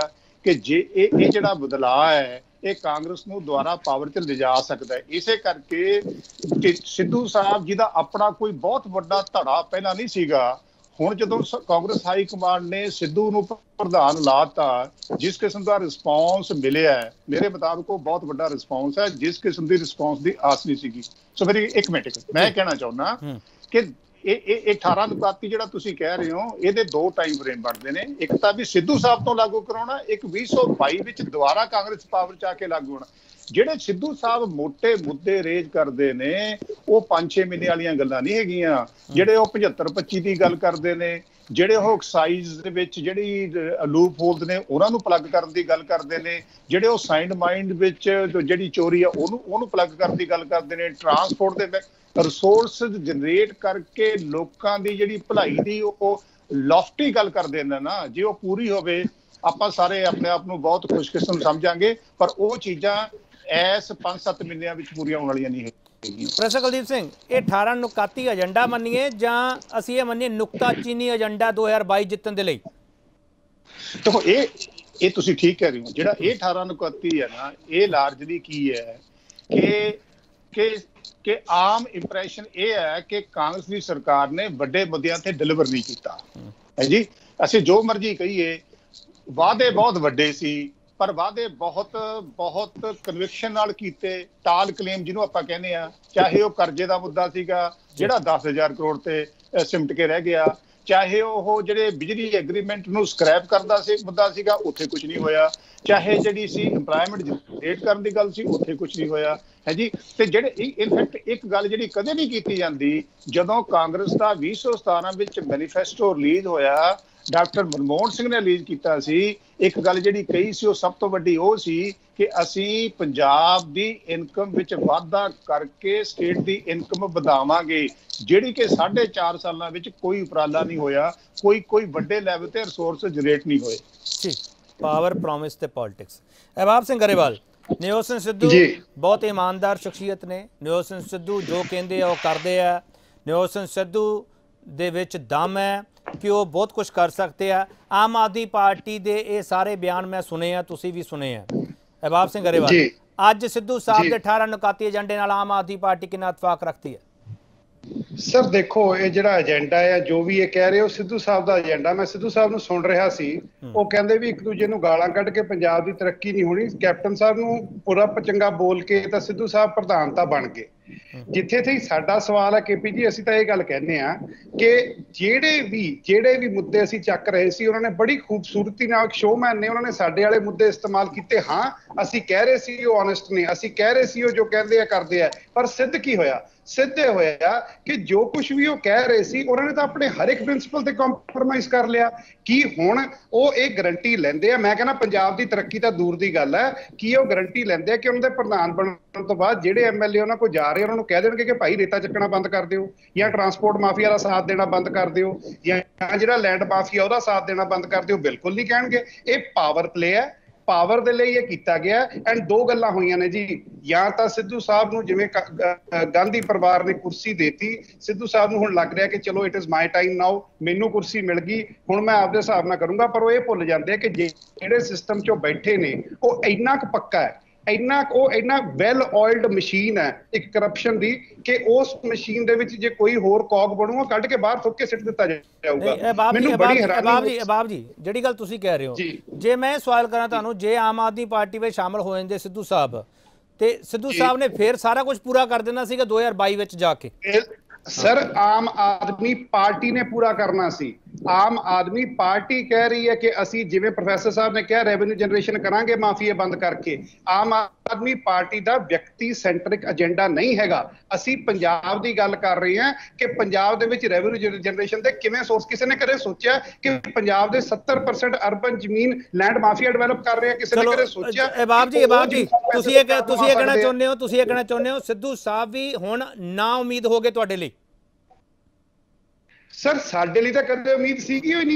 ਕਿ ਜੇ ਇਹ ਜਿਹੜਾ ਬਦਲਾਅ ਹੈ ਇਹ ਕਾਂਗਰਸ ਨੂੰ ਦੁਬਾਰਾ ਪਾਵਰ 'ਚ ਲਿਜਾ ਸਕਦਾ ਹੈ। ਇਸੇ ਕਰਕੇ ਕਿ ਸਿੱਧੂ ਸਾਹਿਬ ਜਿਹਦਾ ਆਪਣਾ ਕੋਈ ਬਹੁਤ ਵੱਡਾ ਧੜਾ ਪਹਿਲਾਂ ਨਹੀਂ ਸੀਗਾ, ਹੁਣ ਜਦੋਂ ਕਾਂਗਰਸ ਹਾਈ ਕਮਾਂਡ ਨੇ ਸਿੱਧੂ ਨੂੰ ਪ੍ਰਧਾਨ ਲਾਤਾ, ਜਿਸ ਕਿਸਮ ਦਾ ਰਿਸਪੌਂਸ ਮਿਲਿਆ ਮੇਰੇ ਮੁਤਾਬਕ ਉਹ ਬਹੁਤ ਵੱਡਾ ਰਿਸਪੌਂਸ ਹੈ, ਜਿਸ ਕਿਸਮ ਦੀ ਰਿਸਪੌਂਸ ਦੀ ਆਸ ਨਹੀਂ ਸੀਗੀ। ਸੋ ਮੇਰੀ ਇੱਕ ਮਿੰਟ ਮੈਂ ਕਹਿਣਾ ਚਾਹੁੰਦਾ ਕਿ ਇਹ 18 ਨੁਕਾਤੀ ਜਿਹੜਾ ਤੁਸੀਂ ਕਹਿ ਰਹੇ ਹੋ ਇਹਦੇ ਦੋ ਟਾਈਮ ਫਰੇਮ ਬਣਦੇ ਨੇ। ਇੱਕ ਤਾਂ ਵੀ ਸਿੱਧੂ ਸਾਹਿਬ ਤੋਂ ਲਾਗੂ ਕਰਾਉਣਾ, ਇੱਕ 2022 ਵਿੱਚ ਦੁਬਾਰਾ ਕਾਂਗਰਸ ਪਾਵਰ 'ਚ ਆ ਕੇ ਲਾਗੂ ਹੋਣਾ। ਜਿਹੜੇ ਸਿੱਧੂ ਸਾਹਿਬ ਮੋਟੇ ਮੁੱਦੇ ਰੇਜ਼ ਕਰਦੇ ਨੇ ਉਹ 5-6 ਮਹੀਨੇ ਵਾਲੀਆਂ ਗੱਲਾਂ ਨਹੀਂ ਹੈਗੀਆਂ। ਜਿਹੜੇ ਉਹ 75-25 ਦੀ ਗੱਲ ਕਰਦੇ ਨੇ, ਜਿਹੜੇ ਉਹ ਐਕਸਾਈਜ਼ ਦੇ ਵਿੱਚ ਜਿਹੜੀ ਲੂਪ ਹੋਲਡ ਨੇ ਉਹਨਾਂ ਨੂੰ ਪਲੱਗ ਕਰਨ ਦੀ ਗੱਲ ਕਰਦੇ ਨੇ, ਜਿਹੜੇ ਉਹ ਸਾਈਂਡ ਮਾਈਂਡ ਵਿੱਚ ਜਿਹੜੀ ਚੋਰੀ ਆ ਉਹਨੂੰ ਪਲੱਗ ਕਰਨ ਦੀ ਗੱਲ ਕਰਦੇ ਨੇ, ਟਰਾਂਸਪੋਰਟ ਦੇ ਰਿਸੋਰਸ ਜਨਰੇਟ ਕਰਕੇ ਲੋਕਾਂ ਦੀ ਜਿਹੜੀ ਭਲਾਈ ਦੀ ਉਹ ਲੌਫਟੀ ਗੱਲ ਕਰਦੇ ਨੇ ਨਾ, ਜੇ ਉਹ ਪੂਰੀ ਹੋਵੇ ਆਪਾਂ ਸਾਰੇ ਆਪਣੇ ਆਪ ਨੂੰ ਬਹੁਤ ਖੁਸ਼ਕਿਸਮਤ ਸਮਝਾਂਗੇ, ਪਰ ਉਹ ਚੀਜ਼ਾਂ ਇਸ 5-7 ਮਹੀਨਿਆਂ ਵਿੱਚ ਪੂਰੀਆਂ ਹੋਣ ਵਾਲੀਆਂ ਨਹੀਂ ਹੈਗੀਆਂ। ਪ੍ਰੋਫੈਸਰ ਕੁਲਦੀਪ ਸਿੰਘ, ਇਹ 18 ਨੁਕਾਤੀ ਏਜੰਡਾ ਮੰਨੀਏ ਜਾਂ ਅਸੀਂ ਇਹ ਮੰਨੀਏ ਨੁਕਤਾਚੀਨੀ ਏਜੰਡਾ 2022 ਜਿੱਤਣ ਦੇ ਲਈ? ਦੇਖੋ ਇਹ ਤੁਸੀਂ ਠੀਕ ਕਹਿ ਰਹੇ ਹੋ। ਜਿਹੜਾ ਇਹ 18 ਨੁਕਾਤੀ ਹੈ ਨਾ, ਇਹ ਲਾਰਜਲੀ ਕੀ ਹੈ ਕਿ ਆਮ ਇੰਪ੍ਰੈਸ਼ਨ ਇਹ ਹੈ ਕਿ ਕਾਂਗਰਸ ਦੀ ਸਰਕਾਰ ਨੇ ਵੱਡੇ ਮੁੱਦਿਆਂ ਤੇ ਡਿਲੀਵਰ ਨਹੀਂ ਕੀਤਾ ਹੈ ਜੀ। ਅਸੀਂ ਜੋ ਮਰਜ਼ੀ ਕਹੀਏ, ਵਾਅਦੇ ਬਹੁਤ ਵੱਡੇ ਸੀ ਪਰ ਵਾਅਦੇ ਬਹੁਤ ਕਨਵਿਕਸ਼ਨ ਨਾਲ ਕੀਤੇ। ਟਾਲ ਕਲੇਮ ਜਿਹਨੂੰ ਆਪਾਂ ਕਹਿੰਦੇ ਆ, ਚਾਹੇ ਉਹ ਕਰਜ਼ੇ ਦਾ ਮੁੱਦਾ ਸੀਗਾ ਜਿਹੜਾ 10,000 ਕਰੋੜ ਤੇ ਸਿਮਟ ਕੇ ਰਹਿ ਗਿਆ, ਚਾਹੇ ਉਹ ਜਿਹੜੇ ਬਿਜਲੀ ਐਗਰੀਮੈਂਟ ਨੂੰ ਸਕ੍ਰੈਪ ਕਰਦਾ ਸੀ ਮੁੱਦਾ ਸੀਗਾ, ਉੱਥੇ ਕੁਝ ਨਹੀਂ ਹੋਇਆ, ਚਾਹੇ ਜਿਹੜੀ ਸੀ ਇੰਪਲਾਇਮੈਂਟ ਜਨਰੇਟ ਕਰਨ ਦੀ ਗੱਲ ਸੀ, ਉੱਥੇ ਕੁਝ ਨਹੀਂ ਹੋਇਆ ਹੈ ਜੀ। ਤੇ ਜਿਹੜੇ ਇਨਫੈਕਟ ਇੱਕ ਗੱਲ ਜਿਹੜੀ ਕਦੇ ਨਹੀਂ ਕੀਤੀ ਜਾਂਦੀ, ਜਦੋਂ ਕਾਂਗਰਸ ਦਾ 2017 ਵਿੱਚ ਮੈਨੀਫੈਸਟੋ ਰਿਲੀਜ਼ ਹੋਇਆ, ਡਾਕਟਰ ਮਨਮੋਹਨ ਸਿੰਘ ਨੇ ਰਿਲੀਜ਼ ਕੀਤਾ ਸੀ, ਇੱਕ ਗੱਲ ਜਿਹੜੀ ਕਹੀ ਸੀ ਉਹ ਸਭ ਤੋਂ ਵੱਡੀ ਉਹ ਸੀ ਕਿ ਅਸੀਂ ਪੰਜਾਬ ਦੀ ਇਨਕਮ ਵਿੱਚ ਵਾਧਾ ਕਰਕੇ ਸਟੇਟ ਦੀ ਇਨਕਮ ਵਧਾਵਾਂਗੇ, ਜਿਹੜੀ ਕਿ 4.5 ਸਾਲਾਂ ਵਿੱਚ ਕੋਈ ਉਪਰਾਲਾ ਨਹੀਂ ਹੋਇਆ, ਕੋਈ ਵੱਡੇ ਲੈਵਲ ਤੇ ਰਿਸੋਰਸ ਜਨਰੇਟ ਨਹੀਂ ਹੋਏ। ਜੀ, ਪਾਵਰ ਪ੍ਰੋਮਿਸ ਤੇ ਪੋਲਿਟਿਕਸ। ਅਹਿਬਾਬ ਸਿੰਘ ਗਰੇਵਾਲ, ਨਿਰੋਲ ਸਿੰਘ ਸਿੱਧੂ ਬਹੁਤ ਇਮਾਨਦਾਰ ਸ਼ਖਸੀਅਤ ਨੇ। ਨਿਰੋਲ ਸਿੰਘ ਸਿੱਧੂ ਜੋ ਕਹਿੰਦੇ ਆ ਉਹ ਕਰਦੇ ਆ। ਨਿਰੋਲ ਸਿੰਘ ਸਿੱਧੂ ਦੇ ਵਿੱਚ ਦਮ ਹੈ ਕਿ ਉਹ ਬਹੁਤ ਕੁਝ ਕਰ ਸਕਦੇ ਆ। ਆਮ ਆਦਮੀ ਪਾਰਟੀ ਦੇ ਇਹ ਸਾਰੇ ਬਿਆਨ ਮੈਂ ਸੁਣੇ ਆ, ਤੁਸੀਂ ਵੀ ਸੁਣੇ ਆ। ਅਹਿਬਾਬ ਸਿੰਘ ਗਰੇਵਾਲ, ਅੱਜ ਸਿੱਧੂ ਸਾਹਿਬ ਦੇ 18 ਨੁਕਾਤੀ ਏਜੰਡੇ ਨਾਲ ਆਮ ਆਦਮੀ ਪਾਰਟੀ ਕਿੰਨਾ ਇਤਫਾਕ ਰੱਖਦੀ ਹੈ? ਸਰ ਦੇਖੋ, ਇਹ ਜਿਹੜਾ ਏਜੰਡਾ ਹੈ, ਜੋ ਵੀ ਇਹ ਕਹਿ ਰਹੇ ਹੋ ਸਿੱਧੂ ਸਾਹਿਬ ਦਾ ਏਜੰਡਾ, ਮੈਂ ਸਿੱਧੂ ਸਾਹਿਬ ਨੂੰ ਸੁਣ ਰਿਹਾ ਸੀ, ਉਹ ਕਹਿੰਦੇ ਵੀ ਇੱਕ ਦੂਜੇ ਨੂੰ ਗਾਲਾਂ ਕੱਢ ਕੇ ਪੰਜਾਬ ਦੀ ਤਰੱਕੀ ਨਹੀਂ ਹੋਣੀ। ਕੈਪਟਨ ਸਾਹਿਬ ਨੂੰ ਪੂਰਾ ਚੰਗਾ ਬੋਲ ਕੇ ਤਾਂ ਸਿੱਧੂ ਸਾਹਿਬ ਪ੍ਰਧਾਨ ਤਾਂ ਬਣ ਗਏ। ਜਿੱਥੇ ਤੇ ਸਾਡਾ ਸਵਾਲ ਹੈ ਕੇਪੀ ਜੀ, ਅਸੀਂ ਤਾਂ ਇਹ ਗੱਲ ਕਹਿੰਦੇ ਆ ਕਿ ਜਿਹੜੇ ਵੀ ਮੁੱਦੇ ਅਸੀਂ ਚੱਕ ਰਹੇ ਸੀ, ਉਹਨਾਂ ਨੇ ਬੜੀ ਖੂਬਸੂਰਤੀ ਨਾਲ, ਸ਼ੋਮੈਨ ਨੇ, ਉਹਨਾਂ ਨੇ ਸਾਡੇ ਵਾਲੇ ਮੁੱਦੇ ਇਸਤੇਮਾਲ ਕੀਤੇ। ਹਾਂ, ਅਸੀਂ ਕਹਿ ਰਹੇ ਸੀ ਉਹ ਓਨੈਸਟ ਨੇ, ਅਸੀਂ ਕਹਿ ਰਹੇ ਸੀ ਉਹ ਜੋ ਕਹਿੰਦੇ ਆ ਕਰਦੇ ਆ, ਪਰ ਸਿੱਧ ਕੀ ਹੋਇਆ? ਸਿੱਧ ਇਹ ਹੋਇਆ ਕਿ ਜੋ ਕੁਝ ਵੀ ਉਹ ਕਹਿ ਰਹੇ ਸੀ ਉਹਨਾਂ ਨੇ ਤਾਂ ਆਪਣੇ ਹਰ ਇੱਕ ਪ੍ਰਿੰਸੀਪਲ ਤੇ ਕੰਪਰੋਮਾਈਜ਼ ਕਰ ਲਿਆ। ਕੀ ਹੁਣ ਉਹ ਇਹ ਗਰੰਟੀ ਲੈਂਦੇ ਆ? ਮੈਂ ਕਹਿੰਦਾ ਪੰਜਾਬ ਦੀ ਤਰੱਕੀ ਤਾਂ ਦੂਰ ਦੀ ਗੱਲ ਹੈ, ਕੀ ਉਹ ਗਰੰਟੀ ਲੈਂਦੇ ਆ ਕਿ ਉਹਨਾਂ ਦੇ ਪ੍ਰਧਾਨ ਬਣਨ ਤੋਂ ਬਾਅਦ ਜਿਹੜੇ ਐਮਐਲਏ ਉਹਨਾਂ ਕੋਲ ਜਾ ਰਹੇ ਉਹਨਾਂ ਨੂੰ ਕਹਿ ਦੇਣਗੇ ਕਿ ਭਾਈ ਰੇਤਾ ਚੱਕਣਾ ਬੰਦ ਕਰ ਦਿਓ, ਜਾਂ ਟਰਾਂਸਪੋਰਟ ਮਾਫੀਆ ਦਾ ਸਾਥ ਦੇਣਾ ਬੰਦ ਕਰ ਦਿਓ, ਜਾਂ ਜਿਹੜਾ ਲੈਂਡ ਮਾਫੀਆ ਉਹਦਾ ਸਾਥ ਦੇਣਾ ਬੰਦ ਕਰ ਦਿਓ? ਬਿਲਕੁਲ ਨਹੀਂ ਕਹਿਣਗੇ। ਇਹ ਪਾਵਰ ਪਲੇ ਹੈ, ਪਾਵਰ ਦੇ ਲਈ ਇਹ ਕੀਤਾ ਗਿਆ। ਐਂਡ ਦੋ ਗੱਲਾਂ ਹੋਈਆਂ ਨੇ ਜੀ, ਜਾਂ ਤਾਂ ਸਿੱਧੂ ਸਾਹਿਬ ਨੂੰ ਜਿਵੇਂ ਗਾਂਧੀ ਪਰਿਵਾਰ ਨੇ ਕੁਰਸੀ ਦੇਤੀ, ਸਿੱਧੂ ਸਾਹਿਬ ਨੂੰ ਹੁਣ ਲੱਗ ਰਿਹਾ ਕਿ ਚਲੋ it is my time now, ਮੈਨੂੰ ਕੁਰਸੀ ਮਿਲ ਗਈ, ਹੁਣ ਮੈਂ ਆਪਦੇ ਹਿਸਾਬ ਨਾਲ ਕਰੂੰਗਾ। ਪਰ ਉਹ ਇਹ ਭੁੱਲ ਜਾਂਦੇ ਆ ਕਿ ਜਿਹੜੇ ਸਿਸਟਮ 'ਚੋਂ ਬੈਠੇ ਨੇ ਉਹ ਇੰਨਾ ਕੁ ਪੱਕਾ ਹੈ, ਇੰਨਾ ਵੈਲ ਆਇਲਡ ਮਸ਼ੀਨ ਹੈ ਇੱਕ ਕਰਪਸ਼ਨ ਦੀ, ਕਿ ਉਸ ਮਸ਼ੀਨ ਦੇ ਵਿੱਚ ਜੇ ਕੋਈ ਹੋਰ ਕੌਗ ਬਣੂਗਾ ਕੱਢ ਕੇ ਬਾਹਰ ਥੁੱਕ ਕੇ ਸਿੱਟ ਦਿੱਤਾ ਜਾਊਗਾ। ਮੈਨੂੰ ਬੜੀ ਹੈਰਾਨੀ। ਅਹਿਬਾਬ ਜੀ, ਜਿਹੜੀ ਗੱਲ ਤੁਸੀਂ ਕਹਿ ਰਹੇ ਹੋ, ਜੇ ਮੈਂ ਸਵਾਲ ਕਰਾਂ ਤੁਹਾਨੂੰ, ਜੇ ਆਮ ਆਦਮੀ ਪਾਰਟੀ ਵਿੱਚ ਸ਼ਾਮਲ ਹੋ ਜਾਂਦੇ ਸਿੱਧੂ ਸਾਹਿਬ, ਤੇ ਸਿੱਧੂ ਸਾਹਿਬ ਨੇ ਫਿਰ ਸਾਰਾ ਕੁਝ ਪੂਰਾ ਕਰ ਦੇਣਾ ਸੀਗਾ 2022 ਵਿੱਚ ਜਾ ਕੇ? ਸਰ, ਆਮ ਆਦਮੀ ਪਾਰਟੀ ਨੇ ਪੂਰਾ ਕਰਨਾ ਸੀ। ਆਮ ਆਦਮੀ ਪਾਰਟੀ ਕਹਿ ਰਹੀ ਹੈ ਕਿ ਅਸੀਂ, ਜਿਵੇਂ ਪ੍ਰੋਫੈਸਰ ਸਾਹਿਬ ਨੇ ਕਿਹਾ, ਰੈਵਨਿਊ ਜਨਰੇਸ਼ਨ ਕਰਾਂਗੇ ਮਾਫੀਏ ਬੰਦ ਕਰਕੇ। ਆਮ ਆਦਮੀ ਪਾਰਟੀ ਦਾ ਵਿਅਕਤੀ ਸੈਂਟਰਿਕ ਏਜੰਡਾ ਨਹੀਂ ਹੈਗਾ। ਅਸੀਂ ਪੰਜਾਬ ਦੀ ਗੱਲ ਕਰ ਰਹੇ ਹਾਂ ਕਿ ਪੰਜਾਬ ਦੇ ਵਿੱਚ ਰੈਵਨਿਊ ਜਨਰੇਸ਼ਨ ਦੇ ਕਿਵੇਂ ਸੋਰਸ, ਕਿਸੇ ਨੇ ਕਦੇ ਸੋਚਿਆ ਕਿ ਪੰਜਾਬ ਦੇ 70% ਅਰਬਨ ਜ਼ਮੀਨ ਲੈਂਡ ਮਾਫੀਆ ਡਿਵੈਲਪ ਕਰ ਰਹੇ ਆ? ਕਿਸੇ ਨੇ ਕਦੇ ਸੋਚਿਆ? ਅਹਿਬਾਬ ਜੀ, ਤੁਸੀਂ ਇਹ ਕਹਿਣਾ ਚਾਹੁੰਦੇ ਹੋ ਸਿੱਧੂ ਸਾਹਿਬ ਵੀ ਹੁਣ ਨਾ ਉਮੀਦ ਹੋ ਗਏ ਤੁਹਾਡੇ ਲਈ? ਸਰ, ਸਾਡੇ ਲਈ ਤਾਂ ਕਦੇ ਉਮੀਦ ਸੀਗੀ ਹੋਈ ਨਹੀਂ।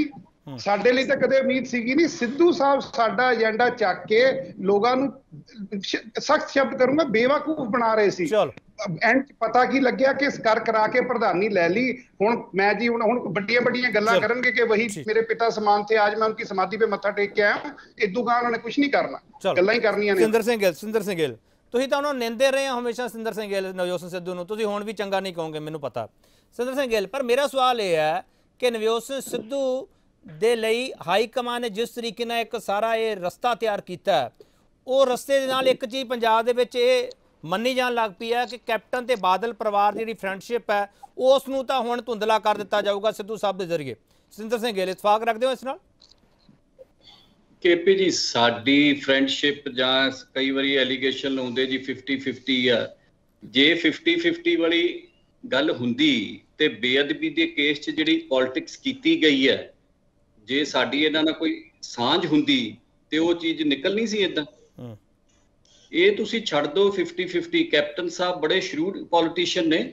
ਸਾਡੇ ਲਈ ਤਾਂ ਕਦੇ ਉਮੀਦ ਸੀਗੀ ਨਹੀਂ। ਸਿੱਧੂ ਸਾਹਿਬ ਸਾਡਾ ਏਜੰਡਾ ਚੱਕ ਕੇ ਲੋਕਾਂ ਨੂੰ ਸਖਤ ਸ਼ਬਦ ਕਰੂੰਗਾ ਬੇਵਕੂਫ ਬਣਾ ਰਹੇ ਸੀ। ਐਂਡ ਪਤਾ ਕੀ ਲੱਗਿਆ ਕਿ ਕਰਾ ਕੇ ਪ੍ਰਧਾਨੀ ਲੈ ਲਈ। ਹੁਣ ਮੈਂ ਜੀ ਹੁਣ ਵੱਡੀਆਂ ਵੱਡੀਆਂ ਗੱਲਾਂ ਕਰਨਗੇ ਕਿ ਵਹੀ ਮੇਰੇ ਪਿਤਾ ਸਮਾਨ ਥੇ, आज मैं उनकी समाधि पे मत्था टेक के आया हूं। इदू गां उन्होंने कुछ नहीं करना, ਗੱਲਾਂ ਹੀ ਕਰਨੀਆਂ ਨੇ। ਸਿੰਦਰ ਸਿੰਘ ਗਿੱਲ ਤੁਸੀਂ ਤਾਂ ਉਹਨਾਂ ਨਿੰਦੇ ਰਹੇ ਹੋ ਹਮੇਸ਼ਾ ਸਿੰਦਰ ਸਿੰਘ ਗਿੱਲ, ਨਵਜੋਤ ਸਿੰਘ ਸਿੱਧੂ ਨੂੰ। ਤੁਸੀਂ ਹੁਣ ਵੀ ਚੰਗਾ ਨਹੀਂ ਕਹੋਗੇ ਮੈਨੂੰ ਪਤਾ ਸਿੰਦਰ ਸਿੰਘ ਗਿੱਲ, ਪਰ ਮੇਰਾ ਸਵਾਲ ਇਹ ਹੈ ਕਿ ਨਵਜੋਤ ਸਿੰਘ ਸਿੱਧੂ ਦੇ ਲਈ ਹਾਈ ਕਮਾਨ ਨੇ ਜਿਸ ਤਰੀਕੇ ਨਾਲ ਇੱਕ ਸਾਰਾ ਇਹ ਰਸਤਾ ਤਿਆਰ ਕੀਤਾ, ਉਹ ਰਸਤੇ ਦੇ ਨਾਲ ਇੱਕ ਚੀਜ਼ ਪੰਜਾਬ ਦੇ ਵਿੱਚ ਇਹ ਮੰਨੀ ਜਾਣ ਲੱਗ ਪਈ ਹੈ ਕਿ ਕੈਪਟਨ ਤੇ ਬਾਦਲ ਪਰਿਵਾਰ ਦੀ ਜਿਹੜੀ ਫਰੈਂਡਸ਼ਿਪ ਹੈ ਉਸ ਨੂੰ ਤਾਂ ਹੁਣ ਧੁੰਦਲਾ ਕਰ ਦਿੱਤਾ ਜਾਊਗਾ ਸਿੱਧੂ ਸਾਹਿਬ ਦੇ ਜ਼ਰੀਏ। ਸਿੰਦਰ ਸਿੰਘ ਗਿੱਲ ਇਤਫਾਕ ਰੱਖਦੇ ਹੋ ਇਸ ਨਾਲ? केपी जी साडी फ्रेंडशिप ਜਾਂ ਕਈ ਵਾਰੀ ਐਲੀਗੇਸ਼ਨ ਲਾਉਂਦੇ ਜੀ 50-50 ਆ। ਜੇ 50-50 ਵਾਲੀ ਗੱਲ ਹੁੰਦੀ ਤੇ ਬੇਅਦਬੀ ਦੇ ਕੇਸ 'ਚ ਜਿਹੜੀ ਪੋਲਿਟਿਕਸ ਕੀਤੀ ਗਈ ਹੈ, ਜੇ ਸਾਡੀ ਇਹਨਾਂ ਨਾਲ ਕੋਈ ਸਾਂਝ ਹੁੰਦੀ ਤੇ ਉਹ ਚੀਜ਼ ਨਿਕਲਣੀ ਸੀ ਇਦਾਂ। ਇਹ ਤੁਸੀਂ ਛੱਡ ਦਿਓ 50-50। ਕੈਪਟਨ ਸਾਹਿਬ ਬੜੇ ਸ਼ਰੂਡ ਪੋਲੀਟੀਸ਼ੀਅਨ ਨੇ।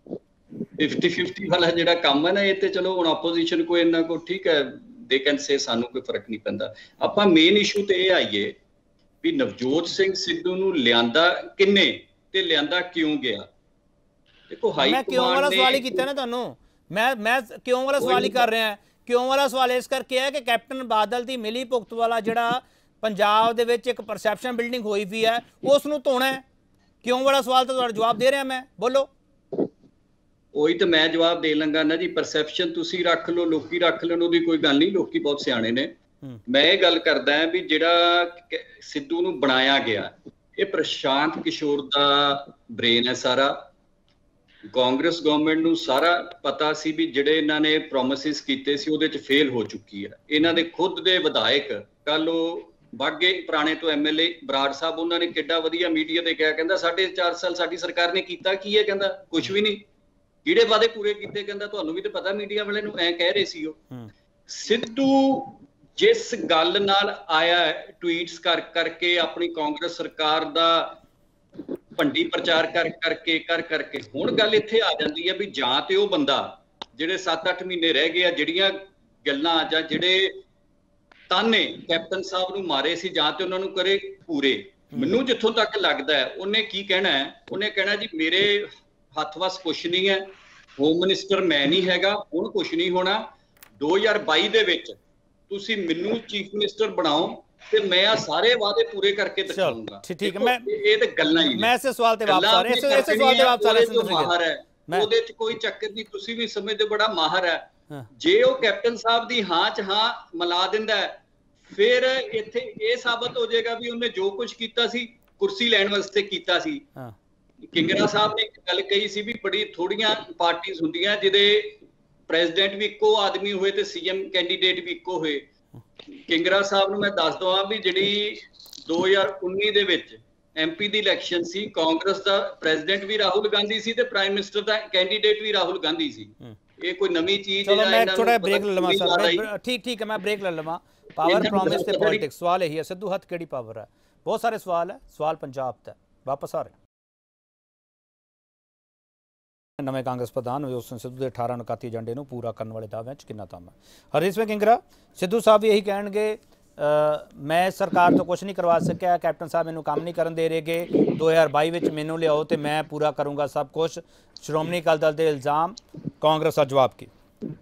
50-50 ਵਾਲਾ ਜਿਹੜਾ ਕੰਮ ਹੈ ਨਾ, ਇਹ ਤੇ ਚਲੋ ਹੁਣ ਆਪੋਜੀਸ਼ਨ ਕੋਈ ਇਹਨਾਂ ਕੋ ਠੀਕ ਹੈ, ਦੇ ਕੈਨ ਸੇ ਸਾਨੂੰ ਕੋਈ ਫਰਕ ਨਹੀਂ ਪੈਂਦਾ। ਆਪਾਂ ਮੇਨ ਇਸ਼ੂ ਤੇ ਇਹ ਆਈਏ ਵੀ ਨਵਜੋਤ ਸਿੰਘ ਸਿੱਧੂ ਨੂੰ ਲਿਆਂਦਾ ਕਿੰਨੇ ਤੇ ਲਿਆਂਦਾ ਕਿਉਂ ਗਿਆ। ਦੇਖੋ ਹਾਈ ਕਮਾਂਡ ਨੇ ਕਿਉਂ ਵਾਲਾ ਸਵਾਲ ਹੀ ਕੀਤਾ ਨਾ ਤੁਹਾਨੂੰ। ਮੈਂ ਕਿਉਂ ਵਾਲਾ ਸਵਾਲ ਹੀ ਕਰ ਰਿਹਾ। ਕਿਉਂ ਵਾਲਾ ਸਵਾਲ ਇਸ ਕਰਕੇ ਹੈ ਕਿ ਕੈਪਟਨ ਬਾਦਲ ਦੀ ਮਿਲੀ ਭੁਗਤ ਵਾਲਾ ਜਿਹੜਾ ਪੰਜਾਬ ਦੇ ਵਿੱਚ ਇੱਕ ਪਰਸੈਪਸ਼ਨ ਬਿਲਡਿੰਗ ਹੋਈ ਵੀ ਹੈ ਉਸ ਨੂੰ ਧੋਣਾ ਹੈ। ਕਿਉਂ ਵਾਲਾ ਸਵਾਲ ਤਾਂ ਤੁਹਾਡਾ ਜਵਾਬ ਦੇ ਰਿਹਾ ਮੈਂ, ਬੋਲੋ। ਉਹੀ ਤਾਂ ਮੈਂ ਜਵਾਬ ਦੇ ਲੰਗਾ ਨਾ ਜੀ। ਪਰਸੈਪਸ਼ਨ ਤੁਸੀਂ ਰੱਖ ਲਓ, ਲੋਕੀ ਰੱਖ ਲੈਣ, ਉਹਦੀ ਕੋਈ ਗੱਲ ਨਹੀਂ, ਲੋਕੀ ਬਹੁਤ ਸਿਆਣੇ ਨੇ। ਮੈਂ ਇਹ ਗੱਲ ਕਰਦਾ ਹਾਂ ਵੀ ਜਿਹੜਾ ਸਿੱਧੂ ਨੂੰ ਬਣਾਇਆ ਗਿਆ ਇਹ ਪ੍ਰਸ਼ਾਂਤ ਕਿਸ਼ੋਰ ਦਾ ਬ੍ਰੇਨ ਹੈ ਸਾਰਾ। ਕਾਂਗਰਸ ਗਵਰਨਮੈਂਟ ਨੂੰ ਸਾਰਾ ਪਤਾ ਸੀ ਵੀ ਜਿਹੜੇ ਇਹਨਾਂ ਨੇ ਪ੍ਰੋਮਿਸਿਸ ਕੀਤੇ ਸੀ ਉਹਦੇ 'ਚ ਫੇਲ ਹੋ ਚੁੱਕੀ ਹੈ। ਇਹਨਾਂ ਦੇ ਖੁਦ ਦੇ ਵਿਧਾਇਕ, ਕੱਲ ਉਹ ਬਾਗੇ ਪੁਰਾਣੇ ਤੋਂ ਐਮਐਲਏ ਬਰਾੜ ਸਾਹਿਬ, ਉਹਨਾਂ ਨੇ ਕਿੱਡਾ ਵਧੀਆ ਮੀਡੀਆ ਤੇ ਕਿਹਾ, ਕਹਿੰਦਾ 4.5 ਸਾਲ ਸਾਡੀ ਸਰਕਾਰ ਨੇ ਕੀਤਾ ਕੀ ਹੈ, ਕਹਿੰਦਾ ਕੁਝ ਵੀ ਨਹੀਂ। ਕਿਹੜੇ ਵਾਅਦੇ ਪੂਰੇ ਕੀਤੇ, ਕਹਿੰਦਾ ਤੁਹਾਨੂੰ ਵੀ ਤਾਂ ਪਤਾ, ਮੀਡੀਆ ਵਾਲੇ ਨੂੰ ਐਂ ਕਹਿ ਰਹੇ ਸੀ ਉਹ। ਸਿੱਧੂ ਜਿਸ ਗੱਲ ਨਾਲ ਆਇਆ ਟਵੀਟਸ ਕਰਕੇ ਆਪਣੀ ਕਾਂਗਰਸ ਸਰਕਾਰ ਦਾ ਭੰਡੀ ਪ੍ਰਚਾਰ ਕਰਕੇ ਹੁਣ ਗੱਲ ਇੱਥੇ ਆ ਜਾਂਦੀ ਹੈ ਵੀ ਜਾਂ ਤੇ ਉਹ ਬੰਦਾ ਜਿਹੜੇ 7-8 ਮਹੀਨੇ ਰਹਿ ਗਏ ਆ, ਜਿਹੜੀਆਂ ਗੱਲਾਂ ਜਾਂ ਜਿਹੜੇ ਤਾਨੇ ਕੈਪਟਨ ਸਾਹਿਬ ਨੂੰ ਮਾਰੇ ਸੀ, ਜਾਂ ਤੇ ਉਹਨਾਂ ਨੂੰ ਕਰੇ ਪੂਰੇ। ਮੈਨੂੰ ਜਿੱਥੋਂ ਤੱਕ ਲੱਗਦਾ ਹੈ ਉਹਨੇ ਕੀ ਕਹਿਣਾ ਹੈ, ਉਹਨੇ ਕਹਿਣਾ ਜੀ ਮੇਰੇ ਹੱਥ ਵਸ ਕੁਛ ਨਹੀਂ ਹੈ, ਹੋਮ ਮਿਨਿਸਟਰ ਮੈਂ ਨਹੀਂ ਹੈਗਾ, ਹੁਣ ਕੁਛ ਨਹੀਂ ਹੋਣਾ। 2022 ਦੇ ਵਿੱਚ ਤੁਸੀਂ ਮੈਨੂੰ ਚੀਫ ਮਿਨਿਸਟਰ ਬਣਾਓ ਤੇ ਮੈਂ ਆ ਸਾਰੇ ਵਾਅਦੇ ਪੂਰੇ ਕਰਕੇ ਦਿਖਾਊਂਗਾ। ਠੀਕ ਹੈ, ਮੈਂ ਇਹ ਤੇ ਗੱਲਾਂ ਹੀ ਮੈਂ ਇਸੇ ਸਵਾਲ ਤੇ ਵਾਪਸ ਆ ਰਿਹਾ। ਇਸੇ ਸਵਾਲ ਤੇ ਵਾਪਸ ਆ ਰਿਹਾ। ਮਾਹਰ ਹੈ ਉਹਦੇ 'ਚ ਕੋਈ ਚੱਕਰ ਨਹੀਂ, ਤੁਸੀਂ ਵੀ ਸਮਝਦੇ ਬੜਾ ਮਾਹਰ ਹੈ। ਜੇ ਉਹ ਕੈਪਟਨ ਸਾਹਿਬ ਦੀ ਹਾਂ 'ਚ ਹਾਂ ਮਿਲਾ ਦਿੰਦਾ ਫਿਰ ਇੱਥੇ ਇਹ ਸਾਬਤ ਹੋ ਜਾਏਗਾ ਵੀ ਉਹਨੇ ਜੋ ਕੁਝ ਕੀਤਾ ਸੀ ਕੁਰਸੀ ਲੈਣ ਵਾਸਤੇ ਕੀਤਾ ਸੀ। ਕਿੰਗਰਾ ਸਾਹਿਬ ਨੇ ਇੱਕ ਗੱਲ ਕਹੀ ਸੀ ਵੀ ਬੜੀ ਥੋੜੀਆਂ ਪਾਰਟੀਆਂ ਹੁੰਦੀਆਂ ਜਿਹਦੇ ਪ੍ਰੈਜ਼ੀਡੈਂਟ ਵੀ ਇੱਕੋ ਆਦਮੀ ਹੋਏ ਤੇ ਸੀਐਮ ਕੈਂਡੀਡੇਟ ਵੀ ਇੱਕੋ ਹੋਏ। ਕਿੰਗਰਾ ਸਾਹਿਬ ਨੂੰ ਮੈਂ ਦੱਸ ਦਵਾਂ ਵੀ ਜਿਹੜੀ 2019 ਦੇ ਵਿੱਚ ਐਮਪੀ ਦੀ ਇਲੈਕਸ਼ਨ ਸੀ, ਕਾਂਗਰਸ ਦਾ ਪ੍ਰੈਜ਼ੀਡੈਂਟ ਵੀ ਰਾਹੁਲ ਗਾਂਧੀ ਸੀ ਤੇ ਪ੍ਰਾਈਮ ਮਿਨਿਸਟਰ ਦਾ ਕੈਂਡੀਡੇਟ ਵੀ ਰਾਹੁਲ ਗਾਂਧੀ ਸੀ। ਇਹ ਕੋਈ ਨਵੀਂ ਚੀਜ਼ ਹੈ। ਚਲੋ ਮੈਂ ਥੋੜਾ ਬ੍ਰੇਕ ਲੈ ਲਵਾਂ ਸਰ। ਠੀਕ ਹੈ, ਮੈਂ ਬ੍ਰੇਕ ਲੈ ਲਵਾਂ। ਪਾਵਰ ਪ੍ਰੋਮਿਸ ਤੇ ਪੋਲਿਟਿਕਸ ਸਵਾਲ ਇਹੀ ਹੈ, ਸਿੱਧੂ ਹੱਥ ਕਿਹੜੀ ਪਾਵਰ ਹੈ? ਬਹੁਤ ਸਾਰੇ ਸਵਾਲ ਹੈ, ਸਵਾਲ ਪੰਜਾਬ ਦਾ। ਵਾਪਸ ਆ ਰਹੇ ਨਵੇਂ ਕਾਂਗਰਸ ਪ੍ਰਧਾਨ ਨਵਜੋਤ ਸਿੰਘ ਸਿੱਧੂ ਦੇ 18 ਅਨੁਕਾਤੀ ਏਜੰਡੇ ਨੂੰ ਪੂਰਾ ਕਰਨ ਵਾਲੇ ਦਾਅਵਿਆਂ 'ਚ ਕਿੰਨਾ ਦਮ ਹੈ? ਹਰੀਸ਼ ਸਿੰਘ ਕਿੰਗਰਾ, ਸਿੱਧੂ ਸਾਹਿਬ ਵੀ ਇਹੀ ਕਹਿਣਗੇ ਮੈਂ ਸਰਕਾਰ ਤੋਂ ਕੁਝ ਨਹੀਂ ਕਰਵਾ ਸਕਿਆ, ਕੈਪਟਨ ਸਾਹਿਬ ਮੈਨੂੰ ਕੰਮ ਨਹੀਂ ਕਰਨ ਦੇ ਰਹੇਗੇ, 2022 ਵਿੱਚ ਮੈਨੂੰ ਲਿਆਓ ਤੇ ਮੈਂ ਪੂਰਾ ਕਰੂੰਗਾ ਸਭ ਕੁਝ। ਸ਼੍ਰੋਮਣੀ ਅਕਾਲੀ ਦਲ ਦੇ ਇਲਜ਼ਾਮ, ਕਾਂਗਰਸ ਦਾ ਜਵਾਬ ਕੀ?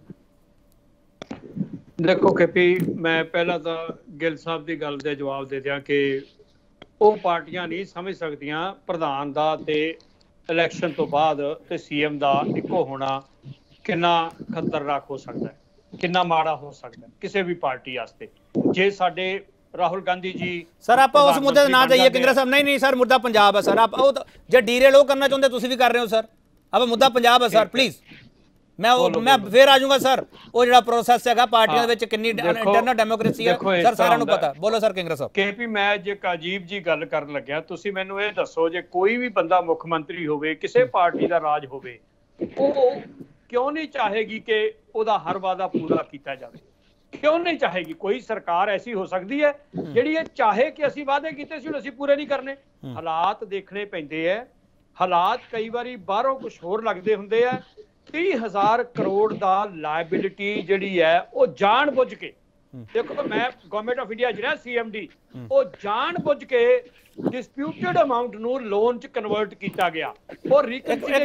ਦੇਖੋ ਕੇਪੀ, ਮੈਂ ਪਹਿਲਾਂ ਤਾਂ ਗਿੱਲ ਸਾਹਿਬ ਦੀ ਗੱਲ ਦੇ ਜਵਾਬ ਦੇ ਦਿਆਂ ਕਿ ਉਹ ਪਾਰਟੀਆਂ ਨਹੀਂ ਸਮਝ ਸਕਦੀਆਂ ਪ੍ਰਧਾਨ ਦਾ ਤੇ ਇਲੈਕਸ਼ਨ ਤੋਂ ਬਾਅਦ ਤੇ ਸੀਐਮ ਦਾ ਇੱਕੋ ਹੋਣਾ ਕਿੰਨਾ ਖਤਰਨਾਕ ਹੋ ਸਕਦਾ ਹੈ, ਕਿੰਨਾ ਮਾੜਾ ਹੋ ਸਕਦਾ ਹੈ ਕਿਸੇ ਵੀ ਪਾਰਟੀ ਵਾਸਤੇ। ਜੇ ਸਾਡੇ ਰਾਹੁਲ ਗਾਂਧੀ ਜੀ ਸਰ, ਆਪਾਂ ਉਸ ਮੁੱਦੇ ਤੇ ਨਾ ਜਾਈਏ ਕਿੰਗਰਾ ਸਾਹਿਬ। ਨਹੀਂ ਸਰ, ਮੁੱਦਾ ਪੰਜਾਬ ਹੈ ਸਰ। ਆਪਾਂ ਉਹ ਜੇ ਡੀਰੇਲ ਉਹ ਕਰਨਾ ਚਾਹੁੰਦੇ ਤੁਸੀਂ ਵੀ ਕਰ ਰਹੇ ਹੋ ਸਰ। ਆਪਾਂ ਮੁੱਦਾ ਪੰਜਾਬ ਹੈ ਸਰ, ਪਲੀਜ਼। ਮੈਂ ਫੇਰ ਆ ਜਾਊਂਗਾ ਸਰ। ਉਹ ਜਿਹੜਾ ਪ੍ਰੋਸੈਸ ਹੈਗਾ ਪਾਰਟੀਆਂ ਦੇ ਵਿੱਚ ਕਿੰਨੀ ਇੰਟਰਨਲ ਡੈਮੋਕ੍ਰੇਸੀ ਹੈ ਸਰ, ਸਾਰਿਆਂ ਨੂੰ ਪਤਾ। ਬੋਲੋ ਸਰ ਕਿੰਗਰਾ ਸਾਹਿਬ। ਕੇਪੀ, ਮੈਂ ਜੇ ਇੱਕ ਅਜੀਬ ਜੀ ਗੱਲ ਕਰਨ ਲੱਗਿਆ, ਤੁਸੀਂ ਮੈਨੂੰ ਇਹ ਦੱਸੋ, ਜੇ ਕੋਈ ਵੀ ਬੰਦਾ ਮੁੱਖ ਮੰਤਰੀ ਹੋਵੇ, ਕਿਸੇ ਪਾਰਟੀ ਦਾ ਰਾਜ ਹੋਵੇ, ਉਹ ਕਿਉਂ ਨਹੀਂ ਚਾਹੇਗੀ ਕਿ ਉਹਦਾ ਹਰ ਵਾਅਦਾ ਪੂਰਾ ਕੀਤਾ ਜਾਵੇ? ਕਿਉਂ ਨਹੀਂ ਚਾਹੇਗੀ? ਕੋਈ ਸਰਕਾਰ ਐਸੀ ਹੋ ਸਕਦੀ ਹੈ ਜਿਹੜੀ ਇਹ ਚਾਹੇ ਕਿ ਅਸੀਂ ਵਾਅਦੇ ਕੀਤੇ ਸੀ ਹੁਣ ਅਸੀਂ ਪੂਰੇ ਨਹੀਂ ਕਰਨੇ? ਹਾਲਾਤ ਦੇਖਣੇ ਪੈਂਦੇ ਹੈ। ਹਾਲਾਤ ਕਈ ਵਾਰੀ ਬਾਹਰੋਂ ਕੁਝ ਹੋਰ ਲੱਗਦੇ ਹੁੰਦੇ ਆ 30,000 ਕਰੋੜ ਦਾ ਲਾਇਬਿਲਿਟੀ ਜਿਹੜੀ ਹੈ ਉਹ ਜਾਣ ਬੁੱਝ ਕੇ, ਦੇਖੋ ਮੈਂ ਗਵਰਨਮੈਂਟ ਆਫ ਇੰਡੀਆ ਜਿਹੜਾ CMD, ਉਹ ਜਾਣ ਬੁੱਝ ਕੇ ਡਿਸਪਿਊਟਡ ਅਮਾਉਂਟ ਨੂੰ ਲੋਨ ਚ ਕਨਵਰਟ ਕੀਤਾ ਗਿਆ। ਔਰ ਪਲੀਜ਼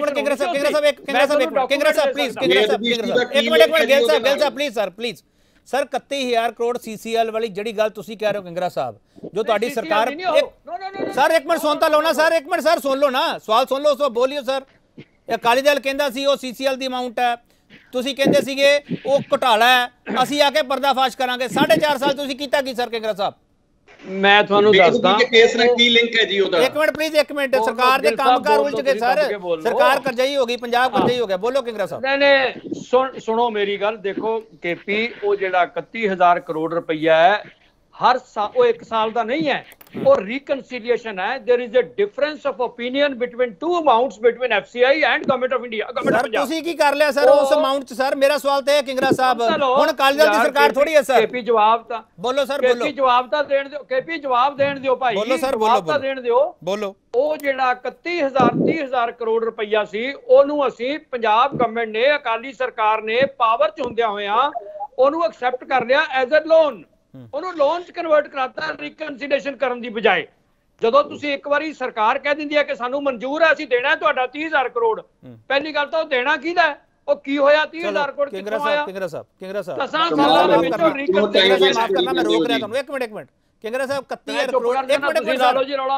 ਸਰ 31000 ਕਰੋੜ CCL ਵਾਲੀ ਜਿਹੜੀ ਗੱਲ ਤੁਸੀਂ ਕਹਿ ਰਹੇ ਹੋ ਕਿੰਗਰਾ ਸਾਹਿਬ, ਜੋ ਤੁਹਾਡੀ ਸਰਕਾਰ ਸਰ ਇੱਕ ਮਿੰਟ ਸੁਣ ਤਾਂ ਲਓ ਨਾ ਸਰ, ਇੱਕ ਮਿੰਟ ਸਰ ਸੁਣ ਲਓ ਨਾ, ਸਵਾਲ ਸੁਣ ਲਓ ਉਸ ਤੋਂ ਬੋਲਿਓ ਸਰ। ਅਕਾਲੀ ਦਲ ਕਹਿੰਦਾ ਸੀ ਉਹ CCL ਦੀ ਅਮਾਉਂਟ ਹੈ, ਤੁਸੀਂ ਕਹਿੰਦੇ ਸੀਗੇ ਉਹ ਘੁਟਾਲਾ ਹੈ, ਅਸੀਂ ਆ ਕੇ ਪਰਦਾਫਾਸ਼ ਕਰਾਂਗੇ। 4.5 ਸਾਲ ਤੁਸੀਂ ਕੀਤਾ ਕੀ ਸਰ ਕਿੰਗਰਾ ਸਾਹਿਬ? ਮੈਂ ਤੁਹਾਨੂੰ ਦੱਸਦਾ ਕੇਸ ਨਾਲ ਕੀ ਲਿੰਕ ਹੈ ਜੀ ਉਹਦਾ। ਇੱਕ ਮਿੰਟ ਪਲੀਜ਼, ਇੱਕ ਮਿੰਟ। ਸਰਕਾਰ ਦੇ ਕੰਮਕਾਰ ਉਲਝ ਗਏ ਸਰ, ਸਰਕਾਰ ਕਰਜਾਈ ਹੋ ਗਈ, ਪੰਜਾਬ ਕਰਜਾਈ ਹੋ ਗਿਆ। ਬੋਲੋ ਕਿੰਗਰਾ ਸਾਹਿਬ। ਨਹੀਂ ਸੁਣੋ ਮੇਰੀ ਗੱਲ। ਦੇਖੋ KP, ਉਹ ਜਿਹੜਾ 31,000 ਕਰੋੜ ਰੁਪਈਆ ਹੈ ਹਰ ਸਾਲ, ਉਹ 1 ਸਾਲ ਦਾ ਨਹੀਂ ਹੈ, ਉਹ ਰੀਕਨਸੀਲੀਏਸ਼ਨ ਹੈ। There is a difference of opinion between two amounts between FCI and government of India. Sir ਤੁਸੀਂ ਕੀ ਕਰ ਲਿਆ ਸਰ ਉਸ ਅਮਾਉਂਟ ਚ? ਸਰ ਮੇਰਾ ਸਵਾਲ ਤੇ ਹੈ ਕਿੰਗਰਾ ਸਾਹਿਬ, ਹੁਣ ਅਕਾਲੀ ਦਲ ਦੀ ਸਰਕਾਰ ਥੋੜੀ ਹੈ ਸਰ। KP ਜਵਾਬ ਤਾਂ ਬੋਲੋ ਸਰ, ਬੋਲੋ। KP ਜਵਾਬ ਤਾਂ ਦੇਣ ਦਿਓ, KP ਜਵਾਬ ਦੇਣ ਦਿਓ ਭਾਈ, ਬੋਲੋ ਸਰ, ਬੋਲੋ ਤਾਂ ਦੇਣ ਦਿਓ। ਬੋਲੋ। ਉਹ ਜਿਹੜਾ 30,000 ਕਰੋੜ ਰੁਪਈਆ ਸੀ, ਉਹਨੂੰ ਅਸੀਂ ਪੰਜਾਬ ਗਵਰਨਮੈਂਟ ਨੇ, ਅਕਾਲੀ ਸਰਕਾਰ ਨੇ ਪਾਵਰ ਚ ਹੁੰਦਿਆਂ ਹੋਇਆਂ ਉਹਨੂੰ ਐਕਸੈਪਟ ਕਰ ਲਿਆ ਐਜ਼ ਅ ਲੋਨ। ਉਹਨੂੰ ਲੋਨ ਚ ਕਨਵਰਟ ਕਰਾਤਾ ਰੀਕਨਸੀਲੀਏਸ਼ਨ ਕਰਨ ਦੀ ਬਜਾਏ। ਜਦੋਂ ਤੁਸੀਂ ਇੱਕ ਵਾਰੀ ਸਰਕਾਰ ਕਹਿ ਦਿੰਦੀ ਹੈ ਕਿ ਸਾਨੂੰ ਮਨਜ਼ੂਰ ਹੈ, ਅਸੀਂ ਦੇਣਾ ਤੁਹਾਡਾ 30,000 ਕਰੋੜ, ਪਹਿਲੀ ਗੱਲ ਤਾਂ ਉਹ ਦੇਣਾ ਕਿਹਦਾ ਹੈ? ਉਹ ਕੀ ਹੋਇਆ 30,000 ਕਰੋੜ ਕਿੱਥੋਂ ਆਇਆ? ਕਿੰਗਰਾ ਸਾਹਿਬ 10 ਸਾਲਾਂ ਦੇ ਵਿੱਚ ਰੀਕਨਸੀਲੀਏਸ਼ਨ ਮਾਫ ਕਰਨਾ, ਮੈਂ ਰੋਕ ਰਿਹਾ ਤੁਹਾਨੂੰ। ਇੱਕ ਮਿੰਟ ਕਿੰਗਰਾ ਸਾਹਿਬ 31,000 ਕਰੋੜ। ਇੱਕ ਮਿੰਟ ਸਰ, ਕਿੰਗਰਾ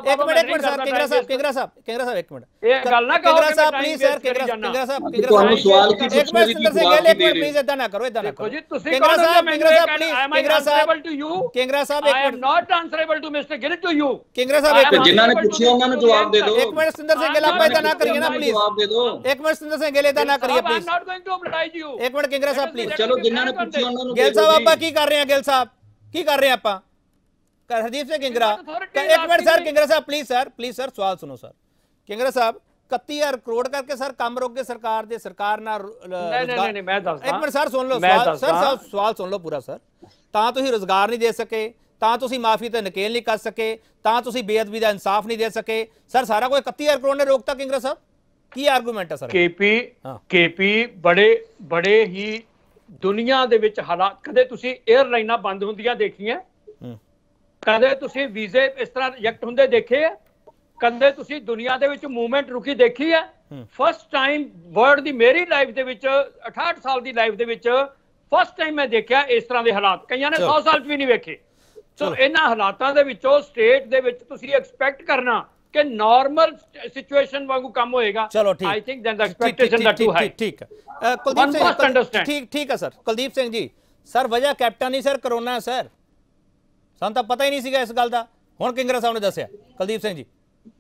ਸਾਹਿਬ ਇੱਕ ਮਿੰਟ, ਇਹ ਗੱਲ ਨਾ ਕਹੋ ਕਿੰਗਰਾ ਸਾਹਿਬ ਪਲੀਜ਼ ਸਰ, ਕਿੰਗਰਾ ਸਾਹਿਬ ਤੁਹਾਨੂੰ ਸਵਾਲ ਕੀ ਇੱਕ ਮਿੰਟ ਸਿੰਦਰ ਸਿੰਘ ਗਿੱਲ, ਇੱਕ ਮਿੰਟ ਪਲੀਜ਼ ਇਦਾਂ ਨਾ ਕਰੋ, ਇਦਾਂ ਨਾ ਕਰੋ। ਜੀ ਤੁਸੀਂ ਕਿੰਗਰਾ ਸਾਹਿਬ ਪਲੀਜ਼, ਕਿੰਗਰਾ ਸਾਹਿਬ ਕਿੰਗਰਾ ਸਾਹਿਬ ਇੱਕ minute, I am not answerable to Mr. Gill to you। Kingra ਸਾਹਿਬ ਇੱਕ ਮਿੰਟ, ਜਿਨ੍ਹਾਂ ਨੇ ਪੁੱਛਿਆ ਉਹਨਾਂ ਨੂੰ ਜਵਾਬ ਦੇ ਦਿਓ। ਇੱਕ ਮਿੰਟ ਸਿੰਦਰ ਸਿੰਘ ਗਿੱਲ, ਆਪਾਂ ਇਦਾਂ ਨਾ ਕਰੀਏ ਨਾ ਪਲੀਜ਼, ਜਵਾਬ ਦੇ ਦਿਓ। ਇੱਕ ਮਿੰਟ ਸਿੰਦਰ ਸਿੰਘ ਗਿੱਲ, ਇਦਾਂ ਨਾ ਕਰੀਏ I please. am not going to oblige you। ਇੱਕ ਮਿੰਟ ਕਿੰਗਰਾ ਸਾਹਿਬ ਪਲੀਜ਼। ਚਲੋ ਜਿਨ੍ਹਾਂ ਨੇ ਪੁੱਛਿਆ ਉਹਨਾਂ ਨੂੰ ਗਿੱਲ ਸਾਹਿਬ ਆਪਾਂ ਕੀ ਕਰ ਰਹੇ ਹਾਂ? ਗਿੱਲ ਸਾਹਿਬ ਕੀ ਕਰ ਰਹੇ ਆਪਾਂ? ਹਰਦੀਪ ਸਿੰਘ ਕਿੰਗਰਾ, ਇੱਕ minute sir, Kingra Sahib please sir ਸਵਾਲ ਸੁਣੋ ਸਰ। ਕਿੰਗਰਾ ਸਾਹਿਬ 31,000 ਕਰੋੜ ਕਰਕੇ ਸਰ ਕੰਮ ਰੁਕ ਗਏ ਸਰਕਾਰ ਦੇ, ਸਰਕਾਰ ਨਾਲ ਨਹੀਂ ਮੈਂ ਦੱਸਦਾ। ਇੱਕ ਮਿੰਟ ਸਰ ਸੁਣ ਲਓ ਸਵਾਲ ਸੁਣ ਲਓ ਪੂਰਾ ਸਰ। ਤਾਂ ਤੁਸੀਂ ਰੁਜ਼ਗਾਰ ਨਹੀਂ ਦੇ ਸਕੇ, ਤਾਂ ਤੁਸੀਂ ਮਾਫੀ ਤੇ ਨਕੇਲ ਨਹੀਂ ਕਰ ਸਕੇ, ਤਾਂ ਤੁਸੀਂ ਬੇਅਦਬੀ ਦਾ ਇਨਸਾਫ ਨਹੀਂ ਦੇ ਸਕੇ ਸਰ, ਸਾਰਾ ਕੋਈ 31,000 ਕਰੋੜ ਨੇ ਰੋਕਤਾ। ਕਿੰਗਰਾ ਸਾਹਿਬ ਕੀ ਆਰਗੂਮੈਂਟ ਹੈ ਸਰ? KP ਬੜੇ ਹੀ ਦੁਨੀਆ ਦੇ ਵਿੱਚ ਹਾਲਾਤ, ਕਦੇ ਤੁਸੀਂ 에ਅਰਲਾਈਨਾਂ ਬੰਦ ਹੁੰਦੀਆਂ ਦੇਖੀਆਂ? ਕਦੇ ਤੁਸੀਂ ਵੀਜ਼ੇ ਇਸ ਤਰ੍ਹਾਂ ਰਿਜੈਕਟ ਹੁੰਦੇ ਦੇਖੇ ਆ? ਕਦੇ ਤੁਸੀਂ ਦੁਨੀਆ ਦੇ ਵਿੱਚ ਮੂਵਮੈਂਟ ਰੁਕੀ ਦੇਖੀ ਹੈ? ਫਸਟ ਟਾਈਮ ਵਰਲਡ ਦੀ, ਮੇਰੀ ਲਾਈਫ ਦੇ ਵਿੱਚ 68 ਸਾਲ ਦੀ ਲਾਈਫ ਦੇ ਵਿੱਚ ਫਸਟ ਟਾਈਮ ਮੈਂ ਦੇਖਿਆ ਇਸ ਤਰ੍ਹਾਂ ਦੇ ਹਾਲਾਤ। ਕਈਆਂ ਨੇ 100 ਸਾਲ 'ਚ ਵੀ ਨਹੀਂ ਵੇਖੇ। ਸੋ ਇਹਨਾਂ ਹਾਲਾਤਾਂ ਦੇ ਵਿੱਚੋਂ ਸਟੇਟ ਦੇ ਵਿੱਚ ਤੁਸੀਂ ਐਕਸਪੈਕਟ ਕਰਨਾ ਕਿ ਨਾਰਮਲ ਸਿਚੁਏਸ਼ਨ ਵਾਂਗੂ ਕੰਮ ਹੋਏਗਾ। ਚਲੋ ਠੀਕ, I think then the expectation that too high. ਠੀਕ ਹੈ ਕੁਲਦੀਪ ਸਿੰਘ, ਠੀਕ ਹੈ ਸਰ। ਕੁਲਦੀਪ ਸਿੰਘ ਜੀ, ਸਰ ਵਜ੍ਹਾ ਕੈਪਟਨ ਨਹੀਂ ਸਰ, ਕਰੋਨਾ ਸਰ, ਸਾਨੂੰ ਤਾਂ ਪਤਾ ਹੀ ਨਹੀਂ ਸੀਗਾ ਇਸ ਗੱਲ ਦਾ, ਹੁਣ ਕਿੰਗਰਾ ਸਾਹਿਬ ਨੇ ਦੱਸਿਆ। ਕੁਲਦੀਪ ਸਿੰਘ ਜੀ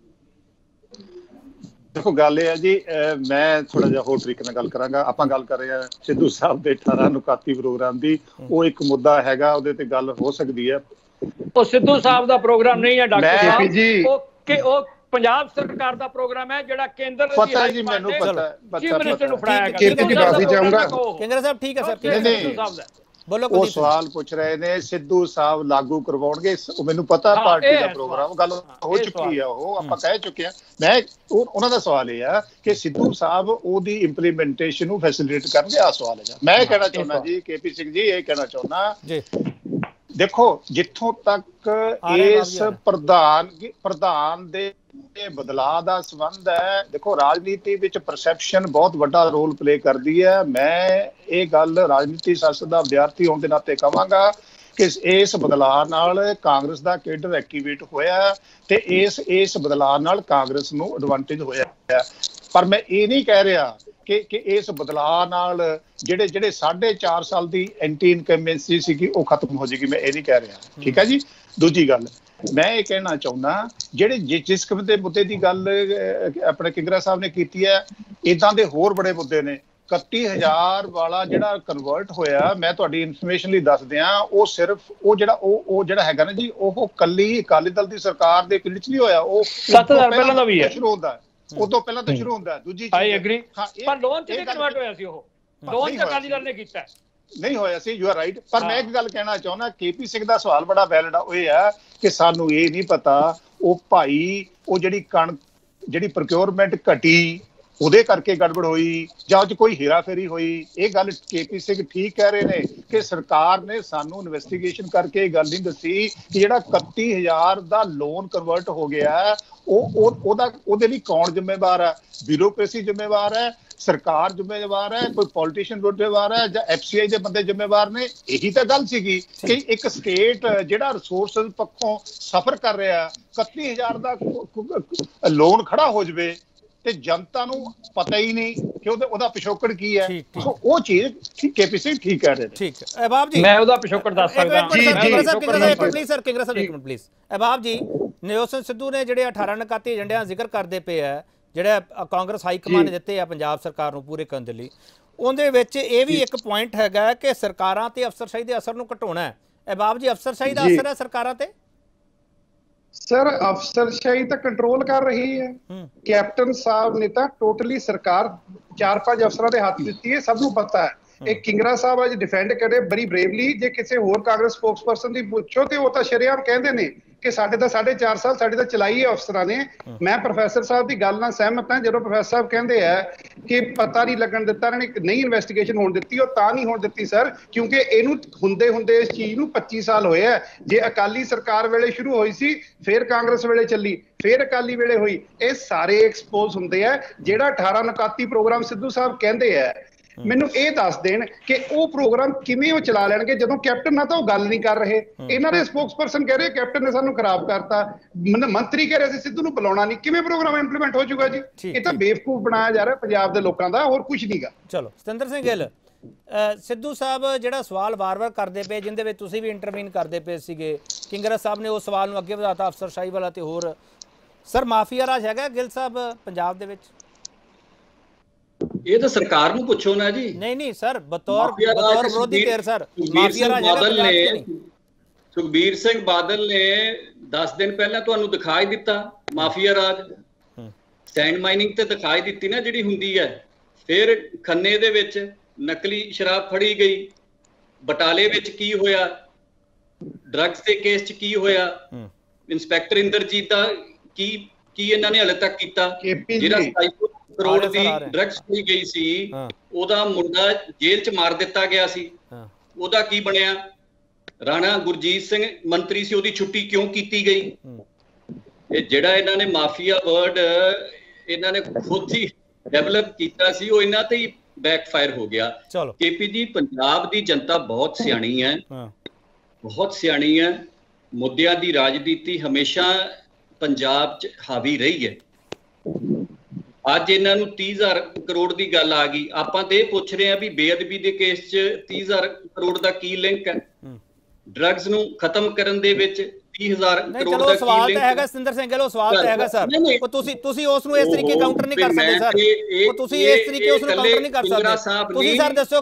ਦੇਖੋ ਗੱਲ ਇਹ ਹੈ ਜੀ, ਮੈਂ ਥੋੜਾ ਜਿਹਾ ਹੋਰ ਤਰੀਕੇ ਨਾਲ ਗੱਲ ਕਰਾਂਗਾ। ਆਪਾਂ ਗੱਲ ਕਰ ਰਹੇ ਹਾਂ ਸਿੱਧੂ ਸਾਹਿਬ ਦੇ 18 ਨੁਕਾਤੀ ਪ੍ਰੋਗਰਾਮ ਦੀ, ਉਹ ਇੱਕ ਮੁੱਦਾ ਹੈਗਾ, ਉਹਦੇ ਤੇ ਗੱਲ ਹੋ ਸਕਦੀ ਹੈ। ਉਹ ਸਿੱਧੂ ਸਾਹਿਬ ਦਾ ਪ੍ਰੋਗਰਾਮ ਨਹੀਂ ਹੈ ਡਾਕਟਰ ਸਾਹਿਬ ਜੀ, ਉਹ ਪੰਜਾਬ ਸਰਕਾਰ ਦਾ ਪ੍ਰੋਗਰਾਮ ਹੈ ਜਿਹੜਾ ਕੇਂਦਰ ਦੀ ਪਤਾ ਜੀ, ਮੈਨੂੰ ਪਤਾ ਚੀਫ ਮਿਨਿਸਟਰ ਨੂੰ ਫੜਾਇਆ ਗਿਆ। KP ਜੀ ਮਾਫੀ ਚਾਹੂੰਗਾ ਕਿੰਗਰਾ ਸਾਹਿਬ, ਠੀਕ ਹੈ ਸਰ, ਬੋਲੋ। ਉਹ ਸਵਾਲ ਪੁੱਛ ਰਹੇ ਨੇ ਸਿੱਧੂ ਸਾਹਿਬ ਲਾਗੂ ਕਰਵਾਉਣਗੇ, ਮੈਨੂੰ ਪਤਾ ਪਾਰਟੀ ਦਾ ਪ੍ਰੋਗਰਾਮ, ਗੱਲ ਹੋ ਚੁੱਕੀ ਹੈ, ਉਹ ਆਪਾਂ ਕਹਿ ਚੁੱਕੇ ਹਾਂ। ਮੈਂ ਉਹਨਾਂ ਦਾ ਸਵਾਲ ਇਹ ਆ ਕਿ ਸਿੱਧੂ ਸਾਹਿਬ ਉਹਦੀ ਇੰਪਲੀਮੈਂਟੇਸ਼ਨ ਨੂੰ ਫੈਸਿਲਿਟੇਟ ਕਰਨਗੇ, ਆ ਸਵਾਲ ਹੈ। ਮੈਂ ਕਹਿਣਾ ਚਾਹੁੰਦਾ ਜੀ KP ਸਿੰਘ ਜੀ, ਇਹ ਕਹਿਣਾ ਚਾਹੁੰਦਾ ਜੀ, ਦੇਖੋ ਜਿੱਥੋਂ ਤੱਕ ਇਸ ਪ੍ਰਧਾਨ ਦੇ ਬਦਲਾਅ ਦਾ ਸੰਬੰਧ ਹੈ, ਦੇਖੋ ਰਾਜਨੀਤੀ ਵਿੱਚ ਪਰਸੈਪਸ਼ਨ ਬਹੁਤ ਵੱਡਾ ਰੋਲ ਪਲੇ ਕਰਦੀ ਹੈ। ਮੈਂ ਇਹ ਗੱਲ ਰਾਜਨੀਤੀ ਸ਼ਾਸਤਰ ਦਾ ਵਿਦਿਆਰਥੀ ਹੋਣ ਦੇ ਨਾਤੇ ਕਹਾਂਗਾ ਕਿ ਇਸ ਬਦਲਾਅ ਨਾਲ ਕਾਂਗਰਸ ਦਾ ਕੇਡਰ ਐਕਟੀਵੇਟ ਹੋਇਆ ਤੇ ਇਸ ਬਦਲਾਅ ਨਾਲ ਕਾਂਗਰਸ ਨੂੰ ਐਡਵਾਂਟੇਜ ਹੋਇਆ। ਪਰ ਮੈਂ ਇਹ ਨਹੀਂ ਕਹਿ ਰਿਹਾ ਕਿ ਇਸ ਬਦਲਾਅ ਨਾਲ ਜਿਹੜੇ 4.5 ਸਾਲ ਦੀ ਐਂਟੀ ਇਨਕੰਬੈਂਸੀ ਸੀਗੀ ਉਹ ਖਤਮ ਹੋ ਜਾਏਗੀ, ਮੈਂ ਇਹ ਨਹੀਂ ਕਹਿ ਰਿਹਾ। ਠੀਕ ਹੈ ਜੀ। ਦੂਜੀ ਗੱਲ ਮੈਂ ਇਹ ਕਹਿਣਾ ਚਾਹੁੰਦਾ, ਜਿਹੜੇ ਜਿਸ ਕਿਸਮ ਦੇ ਮੁੱਦੇ ਦੀ ਗੱਲ ਆਪਣੇ ਕਿੰਗਰਾ ਸਾਹਿਬ ਨੇ ਕੀਤੀ ਹੈ, ਇਦਾਂ ਦੇ ਹੋਰ ਬੜੇ ਮੁੱਦੇ ਨੇ। 31,000 ਵਾਲਾ ਜਿਹੜਾ ਕਨਵਰਟ ਹੋਇਆ, ਮੈਂ ਤੁਹਾਡੀ ਇਨਫੋਰਮੇਸ਼ਨ ਲਈ ਦੱਸ ਦਿਆਂ, ਉਹ ਸਿਰਫ ਉਹ ਜਿਹੜਾ ਹੈਗਾ ਨਾ ਜੀ, ਉਹ ਕੱਲੀ ਅਕਾਲੀ ਦਲ ਦੀ ਸਰਕਾਰ ਦੇ ਪੀਰੀਅਡ 'ਚ ਨਹੀਂ ਹੋਇਆ, ਉਹ 7,000 ਪਹਿਲਾਂ ਦਾ ਵੀ ਹੈ, ਸ਼ੁਰੂ ਹੁੰਦਾ, ਉਦੋਂ ਪਹਿਲਾਂ ਤਾਂ ਸ਼ੁਰੂ ਹੁੰਦਾ। ਦੂਜੀ ਆਈ ਐਗਰੀ, ਪਰ ਲੋਨ 'ਚ ਨਹੀਂ ਕਨਵਰਟ ਹੋਇਆ ਸੀ, ਉਹ ਲੋਨ 'ਚ ਅਕਾਲੀ ਦਲ ਨੇ ਕੀਤਾ ਨਹੀਂ ਹੋਇਆ ਸੀ। You are right. ਪਰ ਮੈਂ ਇੱਕ ਗੱਲ ਕਹਿਣਾ ਚਾਹੁੰਦਾ, KP ਸਿੰਘ ਦਾ ਸਵਾਲ ਬੜਾ ਵੈਲਿਡ ਆ। ਉਹ ਇਹ ਆ ਕਿ ਸਾਨੂੰ ਇਹ ਨਹੀਂ ਪਤਾ ਉਹ ਭਾਈ, ਉਹ ਜਿਹੜੀ ਪ੍ਰੋਕਿਉਰਮੈਂਟ ਘਟੀ, ਉਹਦੇ ਕਰਕੇ ਗੜਬੜ ਹੋਈ ਜਾਂ ਉਹ 'ਚ ਕੋਈ ਹੇਰਾਫੇਰੀ ਹੋਈ। ਇਹ ਗੱਲ KP ਸਿੰਘ ਠੀਕ ਕਹਿ ਰਹੇ ਨੇ ਕਿ ਸਰਕਾਰ ਨੇ ਸਾਨੂੰ ਇਨਵੈਸਟੀਗੇਸ਼ਨ ਕਰਕੇ ਇਹ ਗੱਲ ਨਹੀਂ ਦੱਸੀ ਕਿ ਜਿਹੜਾ 31,000 ਦਾ ਲੋਨ ਕਨਵਰਟ ਹੋ ਗਿਆ ਉਹਦੇ ਲਈ ਕੌਣ ਜ਼ਿੰਮੇਵਾਰ ਹੈ? ਬਿਊਰੋਕ੍ਰੇਸੀ ਜ਼ਿੰਮੇਵਾਰ ਹੈ, ਸਰਕਾਰ ਜ਼ਿੰਮੇਵਾਰ ਹੈ, ਕੋਈ ਪੋਲੀਟੀਸ਼ੀਅਨ ਜ਼ਿੰਮੇਵਾਰ ਹੈ, ਜਾਂ FCI ਦੇ ਬੰਦੇ ਜ਼ਿੰਮੇਵਾਰ ਨੇ? ਇਹੀ ਤਾਂ ਗੱਲ ਸੀਗੀ ਕਿ ਇੱਕ ਸਟੇਟ ਜਿਹੜਾ ਰਿਸੋਰਸਸ ਪੱਖੋਂ ਸਫਰ ਕਰ ਰਿਹਾ 31,000 ਦਾ ਲੋਨ ਖੜਾ ਹੋ ਜਾਵੇ ਤੇ ਜਨਤਾ ਨੂੰ ਪਤਾ ਹੀ ਨਹੀਂ ਕਿ ਉਹਦਾ ਪਿਛੋਕੜ ਕੀ ਹੈ। ਸੋ ਉਹ ਚੀਜ਼ KP ਸਿੰਘ ਠੀਕ ਕਹਿ ਰਹੇ ਨੇ। ਠੀਕ ਹੈ ਅਹਿਬਾਬ ਜੀ, ਮੈਂ ਉਹਦਾ ਪਿਛੋਕੜ ਦੱਸ ਸਕਦਾ। ਜੀ ਪਲੀਜ਼ ਸਰ, ਕਿੰਗਰਾ ਸਾਹਿਬ ਇੱਕ ਮਿੰਟ ਪਲੀਜ਼। ਅਹਿਬਾਬ ਜੀ, ਨਵਜੋਤ ਸਿੰਘ ਸਿੱਧੂ ਨੇ ਜਿਹੜੇ 18 ਨਕਾਤੀ ਏਜੰਡਿਆਂ ਦਾ ਜ਼ਿਕਰ ਕਰਦੇ ਪਏ ਆ, ਜਿਹੜੇ ਕਾਂਗਰਸ ਹਾਈ ਕਮਾਂਡ ਨੇ ਦਿੱਤੇ ਆ ਪੰਜਾਬ ਸਰਕਾਰ ਨੂੰ ਪੂਰੇ ਕਰਨ ਦੇ ਲਈ, ਉਹਦੇ ਵਿੱਚ ਇਹ ਵੀ ਇੱਕ ਪੁਆਇੰਟ ਹੈਗਾ ਕਿ ਸਰਕਾਰਾਂ ਤੇ ਅਫਸਰਸ਼ਾਹੀ ਦੇ ਅਸਰ ਨੂੰ ਘਟਾਉਣਾ ਹੈ। ਅਹਿਬਾਬ ਜੀ, ਅਫਸਰਸ਼ਾਹੀ ਦਾ ਅਸਰ ਹੈ ਸਰਕਾਰਾਂ ਤੇ? ਸਰ ਅਫਸਰਸ਼ਾਹੀ ਤਾਂ ਕੰਟਰੋਲ ਕਰ ਰਹੀ ਹੈ। ਕੈਪਟਨ ਸਾਹਿਬ ਨੇ ਤਾਂ ਟੋਟਲੀ ਸਰਕਾਰ 4-5 ਅਫਸਰਾਂ ਦੇ ਹੱਥ ਦਿੱਤੀ ਹੈ, ਸਭ ਨੂੰ ਪਤਾ ਹੈ। ਇਹ ਕਿੰਗਰਾ ਸਾਹਿਬ ਅੱਜ ਡਿਫੈਂਡ ਕਰੇ ਬੜੀ ਬਰੇਵਲੀ। ਜੇ ਕਿਸੇ ਹੋਰ ਕਾਂਗਰਸ ਸਪੋਕਸਪਰਸਨ ਦੀ ਪੁੱਛੋ ਤੇ ਉਹ ਤਾਂ ਸ਼ਰੇਆਮ ਕਹਿੰਦੇ ਨੇ ਕਿ ਸਾਡੇ ਤਾਂ 4.5 ਸਾਲ ਸਾਡੇ ਤਾਂ ਚਲਾਈ ਹੈ ਅਫਸਰਾਂ ਨੇ। ਮੈਂ ਪ੍ਰੋਫੈਸਰ ਸਾਹਿਬ ਦੀ ਗੱਲ ਨਾਲ ਸਹਿਮਤ ਹਾਂ। ਜਦੋਂ ਪ੍ਰੋਫੈਸਰ ਸਾਹਿਬ ਕਹਿੰਦੇ ਆ ਕਿ ਪਤਾ ਨਹੀਂ ਲੱਗਣ ਦਿੱਤਾ, ਇਹਨਾਂ ਨੇ ਨਹੀਂ ਇਨਵੈਸਟੀਗੇਸ਼ਨ ਹੋਣ ਦਿੱਤੀ, ਉਹ ਤਾਂ ਨਹੀਂ ਹੋਣ ਦਿੱਤੀ ਸਰ ਕਿਉਂਕਿ ਇਹਨੂੰ ਹੁੰਦੇ ਇਸ ਚੀਜ਼ ਨੂੰ 25 ਸਾਲ ਹੋਏ ਆ। ਜੇ ਅਕਾਲੀ ਸਰਕਾਰ ਵੇਲੇ ਸ਼ੁਰੂ ਹੋਈ ਸੀ, ਫਿਰ ਕਾਂਗਰਸ ਵੇਲੇ ਚੱਲੀ, ਫਿਰ ਅਕਾਲੀ ਵੇਲੇ ਹੋਈ, ਇਹ ਸਾਰੇ ਐਕਸਪੋਜ਼ ਹੁੰਦੇ ਆ। ਜਿਹੜਾ 18 ਨਕਾਤੀ ਪ੍ਰੋਗਰਾਮ ਸਿੱਧੂ ਸਾਹਿਬ ਕਹਿੰਦੇ ਆ, ਮੈਨੂੰ ਇਹ ਦੱਸ ਦੇਣ ਕਿ ਉਹ ਪ੍ਰੋਗਰਾਮ ਕਿਵੇਂ ਉਹ ਚਲਾ ਲੈਣਗੇ ਜਦੋਂ ਕੈਪਟਨ ਨਾਲ ਤਾਂ ਉਹ ਗੱਲ ਨਹੀਂ ਕਰ ਰਹੇ। ਇਹਨਾਂ ਦੇ ਸਪੋਕਸਪਰਸਨ ਕਹਿ ਰਹੇ ਕੈਪਟਨ ਨੇ ਸਾਨੂੰ ਖਰਾਬ ਕਰਤਾ, ਮੰਤਰੀ ਕਹਿ ਰਹੇ ਸੀ ਸਿੱਧੂ ਨੂੰ ਬੁਲਾਉਣਾ ਨਹੀਂ। ਕਿਵੇਂ ਪ੍ਰੋਗਰਾਮ ਇੰਪਲੀਮੈਂਟ ਹੋ ਜਾਊਗਾ ਜੀ? ਇਹ ਤਾਂ ਬੇਵਕੂਫ ਬਣਾਇਆ ਜਾ ਰਿਹਾ ਪੰਜਾਬ ਦੇ ਲੋਕਾਂ ਦਾ, ਹੋਰ ਕੁਝ ਨਹੀਂਗਾ। ਚਲੋ ਸਤਿੰਦਰ ਸਿੰਘ ਗਿੱਲ, ਸਿੱਧੂ ਸਾਹਿਬ ਜਿਹੜਾ ਸਵਾਲ ਵਾਰ-ਵਾਰ ਕਰਦੇ ਪਏ, ਜਿੰਦੇ ਵਿੱਚ ਤੁਸੀਂ ਵੀ ਇੰਟਰਵੀਨ ਕਰਦੇ ਪਏ ਸੀਗੇ, ਕਿੰਗਰਾ ਸਾਹਿਬ ਨੇ ਉਸ ਸਵਾਲ ਨੂੰ ਅੱਗੇ ਵਧਾਤਾ ਅਫਸਰਸ਼ਾਹੀ ਵਾਲਾ ਤੇ ਹੋਰ। ਸਰ ਮਾਫੀਆ ਰਾਜ ਹੈਗਾ ਗਿੱਲ ਸਾਹਿਬ ਪੰਜਾਬ ਦੇ ਵਿੱਚ? ਇਹ ਤਾਂ ਸਰਕਾਰ ਨੂੰ ਪੁੱਛੋ ਨਾ ਜੀ। ਨਹੀਂ ਸਰ, ਬਤੌਰ ਵਿਰੋਧੀ ਧਿਰ ਸਰ ਮਾਫੀਆ ਰਾਜ ਹੈਗਾ? ਸੁਖਬੀਰ ਸਿੰਘ ਬਾਦਲ ਨੇ 10 ਦਿਨ ਪਹਿਲਾਂ ਤੁਹਾਨੂੰ ਦਿਖਾਈ ਦਿੱਤਾ ਮਾਫੀਆ ਰਾਜ। ਸੈਂਡ ਮਾਈਨਿੰਗ ਤੇ ਦਿਖਾਈ ਦਿੱਤੀ ਨਾ ਜਿਹੜੀ ਹੁੰਦੀ ਹੈ। ਫਿਰ ਖੰਨੇ ਦੇ ਵਿੱਚ ਨਕਲੀ ਸ਼ਰਾਬ ਫੜੀ ਗਈ। ਬਟਾਲੇ ਵਿੱਚ ਕੀ ਹੋਇਆ? ਡਰੱਗਸ ਦੇ ਕੇਸ 'ਚ ਕੀ ਹੋਇਆ? ਇੰਸਪੈਕਟਰ ਇੰਦਰਜੀਤ ਦਾ ਕੀ ਇਹਨਾਂ ਨੇ ਹਲੇ ਤੱਕ ਕੀਤਾ? ਜਿਹੜਾ 250 ਕਰੋੜ ਦੀ ਡਰੱਗਸ ਫੜੀ ਗਈ ਸੀ, ਉਹਦਾ ਮੁੰਡਾ ਜੇਲ੍ਹ 'ਚ ਮਾਰ ਦਿੱਤਾ ਗਿਆ ਸੀ, ਉਹਦਾ ਕੀ ਬਣਿਆ? ਰਾਣਾ ਗੁਰਜੀਤ ਸਿੰਘ ਮੰਤਰੀ ਸੀ, ਉਹਦੀ ਛੁੱਟੀ ਕਿਉਂ ਕੀਤੀ ਗਈ? ਇਹ ਜਿਹੜਾ ਇਹਨਾਂ ਨੇ ਮਾਫੀਆ ਵਰਡ ਇਹਨਾਂ ਨੇ ਖੁਦ ਹੀ ਡਿਵੈਲਪ ਕੀਤਾ ਸੀ, ਉਹ ਇਹਨਾਂ ਤੇ ਹੀ ਬੈਕਫਾਇਰ ਹੋ ਗਿਆ। KP ਜੀ, ਪੰਜਾਬ ਦੀ ਜਨਤਾ ਬਹੁਤ ਸਿਆਣੀ ਹੈ, ਬਹੁਤ ਸਿਆਣੀ ਹੈ। ਮੁੱਦਿਆਂ ਦੀ ਰਾਜਨੀਤੀ ਹਮੇਸ਼ਾ ਪੰਜਾਬ 'ਚ ਹਾਵੀ ਰਹੀ ਹੈ। ਅੱਜ ਇਹਨਾਂ ਨੂੰ 30,000 ਕਰੋੜ ਦੀ ਗੱਲ ਆ ਗਈ। ਆਪਾਂ ਤੇ ਇਹ ਪੁੱਛ ਰਹੇ ਆ ਵੀ ਬੇਅਦਬੀ ਦੇ ਕੇਸ 'ਚ 30,000 ਕਰੋੜ ਦਾ ਕੀ ਲਿੰਕ ਹੈ? ਡਰੱਗਸ ਨੂੰ ਖਤਮ ਕਰਨ ਦੇ ਵਿੱਚ 30,000 ਕਰੋੜ ਦਾ ਕੀ ਸਵਾਲ ਲਿੰਕ ਤਾਂ ਹੈਗਾ ਸਿੰਦਰ ਸਿੰਘ ਗਿੱਲ, ਉਹ ਸਵਾਲ ਤਾਂ ਹੈਗਾ ਸਰ। ਉਹ ਤੁਸੀਂ ਉਸ ਨੂੰ ਇਸ ਤਰੀਕੇ ਕਾਊਂਟਰ ਨਹੀਂ ਕਰ ਸਕਦੇ ਸਰ। ਉਹ ਤੁਸੀਂ ਇਸ ਤਰੀਕੇ ਉਸ ਨੂੰ ਕਾਊਂਟਰ ਨਹੀਂ ਕਰ ਸਕਦੇ। ਤੁਸੀਂ ਸਰ ਦੱਸੋ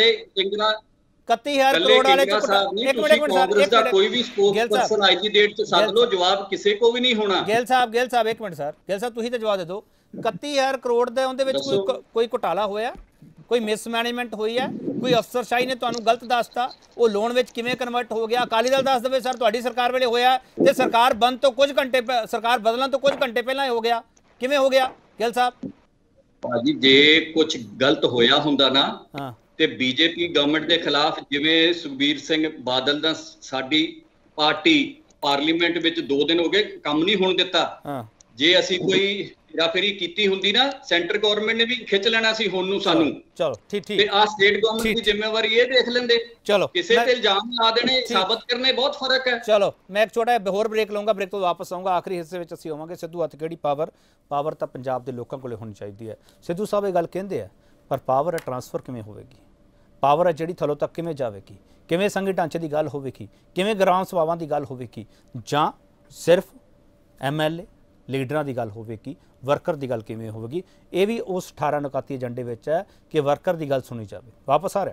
31,000 ਕਰੋੜ ਵਾਲੇ ਚ ਇੱਕ ਮਿੰਟ ਸਰ, ਕੋਈ ਵੀ ਸਪੋਕਸਪਰਸਨ ਅੱਜ ਦੀ ਡੇਟ 'ਚ ਸੱਦ ਲਓ, ਜਵਾਬ ਕਿਸੇ ਕੋ ਵੀ ਨਹੀਂ ਹੋਣਾ। ਗਿੱਲ ਸਾਹਿਬ ਇੱਕ ਮਿੰਟ ਸਰ, ਗਿੱਲ ਸਾਹਿਬ ਤੁਸੀਂ ਤਾਂ ਜਵਾਬ ਦੇ ਦਿਓ। 31,000 ਕਰੋੜ ਦੇ ਉਹਦੇ ਵਿੱਚ ਕੋਈ ਘੁਟਾਲਾ ਹੋਇਆ? ਕੋਈ ਮਿਸਮੈਨੇਜਮੈਂਟ ਹੋਈ ਹੈ? ਕੋਈ ਅਫਸਰਸ਼ਾਹੀ ਨੇ ਤੁਹਾਨੂੰ ਗਲਤ ਦੱਸਤਾ? ਉਹ ਲੋਨ ਵਿੱਚ ਕਿਵੇਂ ਕਨਵਰਟ ਹੋ ਗਿਆ? ਅਕਾਲੀ ਦਲ ਦੱਸ ਦੇਵੇ ਸਰ ਤੁਹਾਡੀ ਸਰਕਾਰ ਵੇਲੇ ਹੋਇਆ ਤੇ ਸਰਕਾਰ ਬਦਲਣ ਤੋਂ ਕੁਝ ਘੰਟੇ ਪਹਿਲਾਂ ਹੋ ਗਿਆ। ਕਿਵੇਂ ਹੋ ਗਿਆ ਗਿੱਲ ਸਾਹਿਬ? ਭਾਜੀ, ਜੇ ਕੁਝ ਗਲਤ ਹੋਇਆ ਹੁੰਦਾ ਨਾ ਤੇ BJP ਗਵਰਨਮੈਂਟ ਦੇ ਖਿਲਾਫ, ਜਿਵੇਂ ਸੁਖਬੀਰ ਸਿੰਘ ਬਾਦਲ ਦਾ ਸਾਡੀ ਪਾਰਟੀ ਪਾਰਲੀਮੈਂਟ ਵਿੱਚ 2 ਦਿਨ ਹੋ ਗਏ ਕੰਮ ਨਹੀਂ ਹੋਣ ਦਿੱਤਾ। ਜੇ ਅਸੀਂ ਕੋਈ ਹੇਰਾਫੇਰੀ ਕੀਤੀ ਹੁੰਦੀ ਨਾ, ਸੈਂਟਰ ਗਵਰਨਮੈਂਟ ਨੇ ਵੀ ਖਿੱਚ ਲੈਣਾ ਸੀ ਹੁਣ ਨੂੰ ਸਾਨੂੰ। ਚਲੋ ਠੀਕ ਤੇ ਆ ਸਟੇਟ ਗਵਰਨਮੈਂਟ ਦੀ ਜ਼ਿੰਮੇਵਾਰੀ ਇਹ ਦੇਖ ਲੈਂਦੇ। ਚਲੋ ਕਿਸੇ ਤੇ ਇਲਜ਼ਾਮ ਲਾ ਦੇਣੇ, ਸਾਬਤ ਕਰਨੇ, ਬਹੁਤ ਫਰਕ ਹੈ। ਚਲੋ ਮੈਂ ਇੱਕ ਛੋਟਾ ਹੋਰ ਬ੍ਰੇਕ ਲਵਾਂਗਾ, ਬ੍ਰੇਕ ਤੋਂ ਵਾਪਸ ਆਊਂਗਾ। ਆਖਰੀ ਹਿੱਸੇ ਵਿੱਚ ਅਸੀਂ ਆਵਾਂਗੇ ਸਿੱਧੂ ਹੱਥ ਕਿਹੜੀ ਪਾਵਰ ਤਾਂ ਪੰਜਾਬ ਦੇ ਲੋਕਾਂ ਕੋਲੇ ਹੋਣੀ ਚਾਹੀਦੀ ਹੈ। ਸਿੱਧੂ ਸਾਹਿਬ ਇਹ ਗੱਲ ਕਹਿੰਦੇ ਆ, ਪਰ ਪਾਵਰ ਟ੍ਰਾਂਸਫਰ ਕਿਵੇਂ ਹੋਵੇਗੀ? ਪਾਵਰ ਹੈ ਜਿਹੜੀ ਥੱਲੋਂ ਤੱਕ ਕਿਵੇਂ ਜਾਵੇਗੀ? ਕਿਵੇਂ ਸੰਘੀ ਢਾਂਚੇ ਦੀ ਗੱਲ ਹੋਵੇਗੀ? ਕਿਵੇਂ ਗ੍ਰਾਮ ਸਭਾਵਾਂ ਦੀ ਗੱਲ ਹੋਵੇਗੀ? ਜਾਂ ਸਿਰਫ MLA ਲੀਡਰਾਂ ਦੀ ਗੱਲ ਹੋਵੇਗੀ? ਵਰਕਰ ਦੀ ਗੱਲ ਕਿਵੇਂ ਹੋਵੇਗੀ? ਇਹ ਵੀ ਉਸ 18 ਨਕਾਤੀ ਏਜੰਡੇ ਵਿੱਚ ਹੈ ਕਿ ਵਰਕਰ ਦੀ ਗੱਲ ਸੁਣੀ ਜਾਵੇ। ਵਾਪਸ ਆ ਰਿਹਾ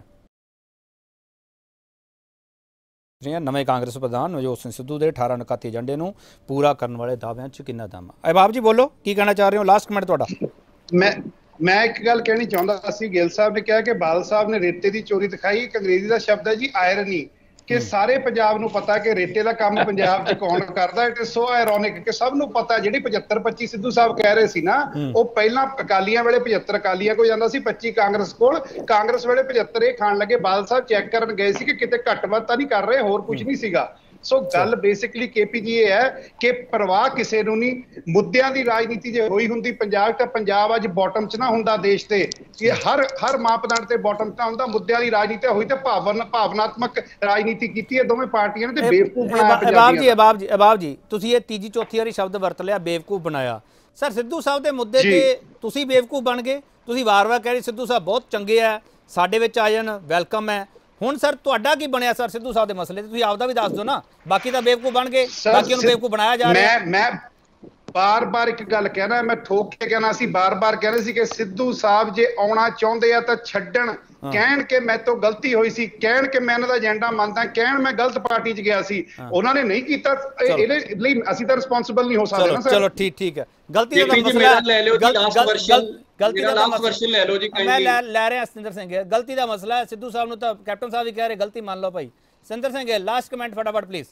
ਨਵੇਂ ਕਾਂਗਰਸ ਪ੍ਰਧਾਨ ਨਵਜੋਤ ਸਿੰਘ ਸਿੱਧੂ ਦੇ 18 ਨਕਾਤੀ ਏਜੰਡੇ ਨੂੰ ਪੂਰਾ ਕਰਨ ਵਾਲੇ ਦਾਅਵਿਆਂ 'ਚ ਕਿੰਨਾ ਦਮ ਹੈ? ਅਹਿਬਾਬ ਜੀ ਬੋਲੋ, ਕੀ ਕਹਿਣਾ ਚਾਹ ਰਹੇ ਹੋ? ਲਾਸਟ ਕਮੈਂਟ ਤੁਹਾਡਾ। ਮੈਂ ਇੱਕ ਗੱਲ ਕਹਿਣੀ ਚਾਹੁੰਦਾ ਸੀ। ਗਿੱਲ ਸਾਹਿਬ ਨੇ ਕਿਹਾ ਕਿ ਬਾਦਲ ਸਾਹਿਬ ਨੇ ਰੇਤੇ ਦੀ ਚੋਰੀ ਦਿਖਾਈ। ਇੱਕ ਅੰਗਰੇਜ਼ੀ ਦਾ ਸ਼ਬਦ ਹੈ ਜੀ ਆਇਰਨੀ। ਕਿ ਸਾਰੇ ਪੰਜਾਬ ਨੂੰ ਪਤਾ ਕਿ ਰੇਤੇ ਦਾ ਕੰਮ ਪੰਜਾਬ 'ਚ ਕੌਣ ਕਰਦਾ। ਇਟ ਇਜ਼ ਸੋ ਆਇਰੋਨਿਕ ਕਿ ਸਭ ਨੂੰ ਪਤਾ ਜਿਹੜੀ 75-25 ਸਿੱਧੂ ਸਾਹਿਬ ਕਹਿ ਰਹੇ ਸੀ ਨਾ, ਉਹ ਪਹਿਲਾਂ ਅਕਾਲੀਆਂ ਵੇਲੇ 75 ਅਕਾਲੀਆਂ ਕੋਲ ਜਾਂਦਾ ਸੀ, 25 ਕਾਂਗਰਸ ਕੋਲ। ਕਾਂਗਰਸ ਵੇਲੇ 75 ਇਹ ਖਾਣ ਲੱਗੇ। ਬਾਦਲ ਸਾਹਿਬ ਚੈੱਕ ਕਰਨ ਗਏ ਸੀ ਕਿ ਕਿਤੇ ਘੱਟ ਵੱਧ ਤਾਂ ਨਹੀਂ ਕਰ ਰਹੇ, ਹੋਰ ਕੁਝ ਨਹੀਂ ਸੀਗਾ। ਸੋ ਗੱਲ ਬੇਸਿਕਲੀ ਕੇਪੀ ਜੀ ਇਹ ਹੈ ਕਿ ਪਰਵਾਹ ਕਿਸੇ ਨੂੰ ਨਹੀਂ। ਮੁੱਦਿਆਂ ਦੀ ਰਾਜਨੀਤੀ ਜੇ ਹੋਈ ਹੁੰਦੀ ਪੰਜਾਬ, ਤਾਂ ਪੰਜਾਬ ਅੱਜ ਬਾਟਮ 'ਚ ਨਾ ਹੁੰਦਾ ਦੇਸ਼ ਤੇ, ਕਿ ਹਰ ਮਾਪਦੰਡ ਤੇ ਬਾਟਮ 'ਚ ਹੁੰਦਾ। ਮੁੱਦਿਆਂ ਦੀ ਰਾਜਨੀਤੀ ਹੋਈ ਤੇ ਭਾਵਨਾਤਮਕ ਰਾਜਨੀਤੀ ਕੀਤੀ ਹੈ ਦੋਵੇਂ ਪਾਰਟੀਆਂ ਨੇ ਤੇ ਬੇਵਕੂਫ ਬਣਾਇਆ ਪੰਜਾਬੀਆਂ। ਅਬਾਬ ਜੀ ਤੁਸੀਂ ਇਹ ਤੀਜੀ ਚੌਥੀ ਵਾਰੀ ਸ਼ਬਦ ਵਰਤ ਲਿਆ, ਬੇਵਕੂਫ ਬਣਾਇਆ। ਸਰ ਸਿੱਧੂ ਸਾਹਿਬ ਦੇ ਮੁੱਦੇ ਤੇ ਤੁਸੀਂ ਬੇਵਕੂਫ ਬਣ ਗਏ। ਤੁਸੀਂ ਵਾਰ-ਵਾਰ ਕਹਿ ਰਹੇ ਸਿੱਧੂ ਸਾਹਿਬ ਬਹੁਤ ਚੰਗੇ ਆ, ਸਾਡੇ ਵਿੱਚ ਆ ਜਾਣ, ਵੈਲਕਮ ਹੈ। ਹੁਣ ਸਰ ਤੁਹਾਡਾ ਕੀ ਬਣਿਆ ਸਰ ਸਿੱਧੂ ਸਾਹਿਬ ਦੇ ਮਸਲੇ ਤੇ? ਤੁਸੀਂ ਆਪਦਾ ਵੀ ਦੱਸ ਦਿਓ ਨਾ। ਬਾਕੀ ਤਾਂ ਬੇਵਕੂਫ ਬਣ ਗਏ, ਬਾਕੀਆਂ ਨੂੰ ਬੇਵਕੂਫ ਬਣਾਇਆ ਜਾ ਰਿਹਾ। ਮੈਂ ਬਾਰ-ਬਾਰ ਇੱਕ ਗੱਲ ਕਹਿਣਾ, ਮੈਂ ਠੋਕ ਕੇ ਕਹਿਣਾ ਸੀ, ਬਾਰ-ਬਾਰ ਕਹਿੰਦੇ ਸੀ ਕਿ ਸਿੱਧੂ ਸਾਹਿਬ ਜੇ ਆਉਣਾ ਚਾਹੁੰਦੇ ਆ ਤਾਂ ਛੱਡਣ, ਕਹਿਣ ਕਿ ਮੇਰੇ ਤੋਂ ਗਲਤੀ ਹੋਈ ਸੀ, ਕਹਿਣ ਕਿ ਮੈਂ ਇਹਨਾਂ ਦਾ ਏਜੰਡਾ ਮੰਨਦਾ, ਕਹਿਣ ਮੈਂ ਗਲਤ ਪਾਰਟੀ 'ਚ ਗਿਆ ਸੀ। ਉਹਨਾਂ ਨੇ ਨਹੀਂ ਕੀਤਾ, ਇਹਦੇ ਲਈ ਅਸੀਂ ਤਾਂ ਰਿਸਪੌਂਸਿਬਲ ਨਹੀਂ ਹੋ ਸਕਦੇ ਨਾ ਸਰ। ਚਲੋ ਠੀਕ ਹੈ। ਗਲਤੀ ਦਾ ਮਸਲਾ ਲੈ ਲਿਓ ਜੀ, ਲਾਸਟ ਵਰਸ਼ਨ ਗਲਤੀ ਦਾ ਲਾਸਟ ਵਰਸ਼ਨ ਲੈ ਲਓ ਜੀ। ਮੈਂ ਲੈ ਰਿਹਾ ਸਿੰਦਰ ਸਿੰਘ, ਗਲਤੀ ਦਾ ਮਸਲਾ ਹੈ। ਸਿੱਧੂ ਸਾਹਿਬ ਨੂੰ ਤਾਂ ਕੈਪਟਨ ਸਾਹਿਬ ਵੀ ਕਹਿ ਰਹੇ ਗਲਤੀ ਮੰਨ ਲਓ ਭਾਈ। ਸਿੰਦਰ ਸਿੰਘ ਲਾਸਟ ਕਮੈਂਟ ਫਟਾਫਟ ਪਲੀਜ਼।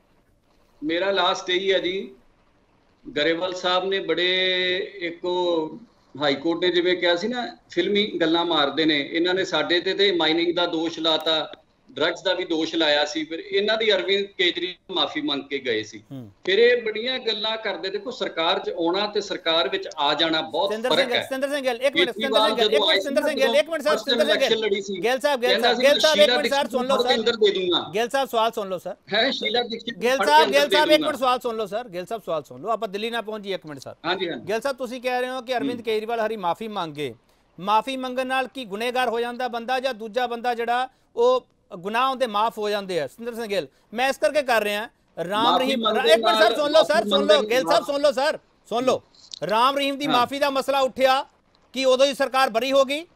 ਮੇਰਾ ਲਾਸਟ ਇਹੀ ਹੈ ਜੀ, ਗਰੇਵਾਲ ਸਾਹਿਬ ਨੇ ਬੜੇ ਇੱਕ ਹਾਈ ਕੋਰਟ ਨੇ ਜਿਵੇਂ ਕਿਹਾ ਸੀ ਨਾ ਫਿਲਮੀ ਗੱਲਾਂ ਮਾਰਦੇ ਨੇ, ਇਹਨਾਂ ਨੇ ਸਾਡੇ ਤੇ ਮਾਈਨਿੰਗ ਦਾ ਦੋਸ਼ ਲਾਤਾ, ਡਰੱਗਸ ਦਾ ਵੀ ਦੋਸ਼ ਲਾਇਆ ਸੀ। ਫਿਰ ਇਹਨਾਂ ਦੀ ਅਰਵਿੰਦ ਕੇਜਰੀਵਾਲ ਮਾਫੀ ਮੰਗ ਕੇ ਗਏ ਸੀ। ਫਿਰ ਇਹ ਬੜੀਆਂ ਗੱਲਾਂ ਕਰਦੇ। ਦੇਖੋ ਸਰਕਾਰ 'ਚ ਆਉਣਾ ਤੇ ਸਰਕਾਰ ਵਿੱਚ ਆ ਜਾਣਾ ਬਹੁਤ ਫਰਕ ਹੈ। ਸਿੰਦਰ ਸਿੰਘ ਗਿੱਲ ਇੱਕ ਮਿੰਟ ਸਰ, ਸਿੰਦਰ ਸਿੰਘ ਗਿੱਲ ਇੱਕ ਮਿੰਟ ਸਰ ਗਿੱਲ ਸਾਹਿਬ ਇੱਕ ਮਿੰਟ ਸਰ ਸੁਣ ਲਓ ਸਰ, ਗਿੱਲ ਸਾਹਿਬ ਸਵਾਲ ਸੁਣ ਲਓ ਸਰ। ਹੈ ਸ਼ੀਲਾ ਦੀਕਸ਼ਿਤ ਗਿੱਲ ਸਾਹਿਬ ਇੱਕ ਮਿੰਟ ਸਵਾਲ ਸੁਣ ਲਓ ਸਰ, ਗਿੱਲ ਸਾਹਿਬ ਸਵਾਲ ਸੁਣ ਲਓ, ਆਪਾਂ ਦਿੱਲੀ ਨਾ ਪਹੁੰਚੀ। ਇੱਕ ਮਿੰਟ ਸਰ। ਹਾਂਜੀ ਗਿੱਲ ਸਾਹਿਬ ਤੁਸੀਂ ਕਹਿ ਰਹੇ ਹੋ ਕਿ ਅਰਵਿੰਦ ਕੇਜਰੀਵਾਲ ਹਰੀ ਮਾਫੀ ਮੰਗੇ, ਮਾਫੀ ਮੰਗਣ ਨਾਲ ਕੀ ਗੁਨੇਗਾਰ ਹੋ ਜਾਂਦਾ ਬੰਦਾ ਜਾਂ ਦੂਜਾ ਬੰਦਾ ਜਿਹੜਾ ਉਹ ਗੁਨਾਹ ਹੁੰਦੇ ਮਾਫ ਹੋ ਜਾਂਦੇ ਆ? ਸਿੰਦਰ ਸਿੰਘ ਗਿੱਲ ਮੈਂ ਇਸ ਕਰਕੇ ਕਰ ਰਿਹਾ ਰਾਮ ਰਹੀਮ ਇੱਕ ਮਿੰਟ ਸਰ ਸੁਣ ਲਓ ਗਿੱਲ ਸਾਹਿਬ ਸੁਣ ਲਓ ਸਰ, ਸੁਣ ਲਓ। ਰਾਮ ਰਹੀਮ ਦੀ ਮਾਫੀ ਦਾ ਮਸਲਾ ਉੱਠਿਆ ਕਿ ਉਦੋਂ ਹੀ ਸਰਕਾਰ ਬਰੀ ਹੋ ਗਈ?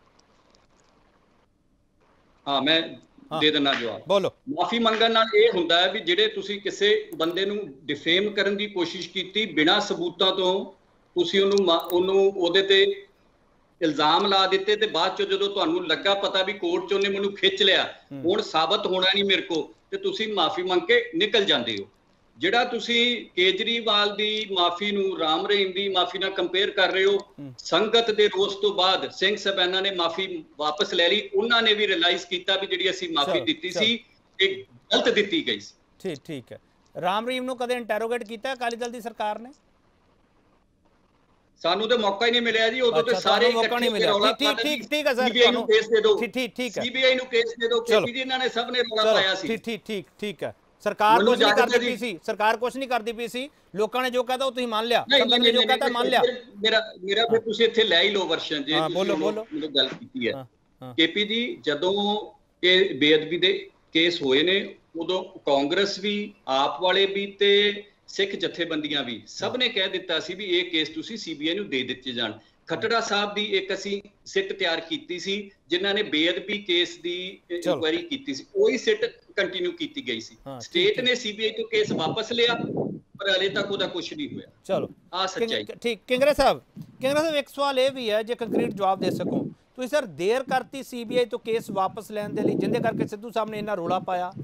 ਹਾਂ ਮੈਂ ਦੇ ਦੇਣਾ ਜਵਾਬ। ਬੋਲੋ। ਮਾਫੀ ਮੰਗਣ ਨਾਲ ਇਹ ਹੁੰਦਾ ਹੈ ਵੀ ਜਿਹੜੇ ਤੁਸੀਂ ਕਿਸੇ ਬੰਦੇ ਨੂੰ ਡਿਫੇਮ ਕਰਨ ਦੀ ਕੋਸ਼ਿਸ਼ ਕੀਤੀ ਬਿਨਾਂ ਸਬੂਤਾਂ ਤੋਂ, ਤੁਸੀਂ ਉਹਨੂੰ ਉਹਦੇ ਤੇ ਇਲਜ਼ਾਮ ਲਾ ਦਿੱਤੇ ਤੇ ਬਾਅਦ ਚ ਜਦੋਂ ਤੁਹਾਨੂੰ ਲੱਗਾ ਪਤਾ ਵੀ ਕੋਰਟ ਚ ਉਹਨੇ ਮੈਨੂੰ ਖਿੱਚ ਲਿਆ, ਹੁਣ ਸਾਬਤ ਹੋਣਾ ਨਹੀਂ ਮੇਰੇ ਕੋ, ਤੇ ਤੁਸੀਂ ਮਾਫੀ ਮੰਗ ਕੇ ਨਿਕਲ ਜਾਂਦੇ ਹੋ। ਜਿਹੜਾ ਤੁਸੀਂ ਕੇਜਰੀਵਾਲ ਦੀ ਮਾਫੀ ਨੂੰ ਰਾਮ ਰਹੀਮ ਦੀ ਮਾਫੀ ਨਾਲ ਕੰਪੇਅਰ ਕਰ ਰਹੇ ਹੋ, ਸੰਗਤ ਦੇ ਰੋਸ ਤੋਂ ਬਾਅਦ ਸਿੰਘ ਸਾਹਿਬਾਨਾ ਨੇ ਮਾਫੀ ਵਾਪਸ ਲੈ ਲਈ। ਉਹਨਾਂ ਨੇ ਵੀ ਰਿਅਲਾਈਜ਼ ਕੀਤਾ ਵੀ ਜਿਹੜੀ ਅਸੀਂ ਮਾਫੀ ਦਿੱਤੀ ਸੀ ਇਹ ਗਲਤ ਦਿੱਤੀ ਗਈ ਸੀ। ਠੀਕ ਹੈ। ਰਾਮ ਰਹੀਮ ਨੂੰ ਕਦੇ ਇੰਟਰੋਗੇਟ ਕੀਤਾ ਅਕਾਲੀ ਦਲ ਦੀ ਸਰਕਾਰ ਨੇ? ਸਾਨੂੰ ਤੇ ਮੌਕਾ ਹੀ ਨਹੀਂ ਮਿਲਿਆ ਜੀ, ਉਦੋਂ ਤੇ ਸਾਰੇ ਮੌਕਾ ਨਹੀਂ ਮਿਲਿਆ। ਠੀਕ ਹੈ ਸਰ, ਸੀਬੀਆਈ ਨੂੰ ਕੇਸ ਦੇ ਦਿਓ, ਠੀਕ ਹੈ, ਸੀਬੀਆਈ ਨੂੰ ਕੇਸ ਦੇ ਦਿਓ। ਕੇਪੀ ਜੀ ਇਹਨਾਂ ਨੇ ਸਭ ਨੇ ਰੌਲਾ ਪਾਇਆ ਸੀ। ਠੀਕ ਹੈ। ਸਰਕਾਰ ਕੁਝ ਨਹੀਂ ਕਰਦੀ ਪਈ ਸੀ, ਸਰਕਾਰ ਕੁਝ ਨਹੀਂ ਕਰਦੀ ਪਈ ਸੀ। ਲੋਕਾਂ ਨੇ ਜੋ ਕਹਤਾ ਉਹ ਤੁਸੀਂ ਮੰਨ ਲਿਆ, ਜੋ ਕਹਤਾ ਮੰਨ ਲਿਆ। ਮੇਰਾ ਫਿਰ ਤੁਸੀਂ ਇੱਥੇ ਲੈ ਹੀ ਲਓ ਵਰਸ਼ਨ ਜੇ ਬੋਲੋ ਮੈਨੂੰ ਗੱਲ ਕੀਤੀ ਹੈ। ਕੇਪੀ ਜੀ ਜਦੋਂ ਇਹ ਬੇਅਦਬੀ ਦੇ ਕੇਸ ਹੋਏ ਨੇ ਉਦੋਂ ਕਾਂਗਰਸ ਵੀ, ਆਪ ਵਾਲੇ ਵੀ ਤੇ ਸਿੱਖ ਜਥੇਬੰਦੀਆਂ ਵੀ ਸਭ ਨੇ ਕਹਿ ਦਿੱਤਾ ਸੀ ਵੀ ਇਹ ਕੇਸ ਤੁਸੀਂ ਸੀਬੀਆਈ ਨੂੰ ਦੇ ਦਿੱਤੇ ਜਾਣ। ਖੱਟੜਾ ਸਾਹਿਬ ਦੀ ਇੱਕ ਅਸੀਂ ਸਿੱਟ ਤਿਆਰ ਕੀਤੀ ਸੀ ਜਿਨ੍ਹਾਂ ਨੇ ਬੇਅਦਬੀ ਕੇਸ ਦੀ ਇਨਕੁਆਇਰੀ ਕੀਤੀ ਸੀ, ਉਹੀ ਸਿੱਟ ਕੰਟੀਨਿਊ ਕੀਤੀ ਗਈ ਸੀ। ਸਟੇਟ ਨੇ ਸੀਬੀਆਈ ਤੋਂ ਕੇਸ ਵਾਪਸ ਲਿਆ ਪਰ ਹਲੇ ਤੱਕ ਉਹਦਾ ਕੁਝ ਨਹੀਂ ਹੋਇਆ। ਚਲੋ ਆ ਸੱਚਾਈ। ਠੀਕ। ਕਿੰਗਰਾ ਸਾਹਿਬ ਇੱਕ ਸਵਾਲ ਇਹ ਵੀ ਹੈ, ਜੇ ਕੰਕਰੀਟ ਜਵਾਬ ਦੇ ਸਕੋ ਤੁਸੀਂ ਸਰ, ਦੇਰ ਕਰਤੀ ਸੀਬੀਆਈ ਤੋਂ ਕੇਸ ਵਾਪਸ ਲੈਣ ਦੇ ਲਈ ਜਿੰਦੇ ਕਰਕੇ ਸਿੱਧੂ ਸਾਹਿਬ ਨੇ ਇੰਨਾ ਰੋਲਾ ਪਾਇਆ?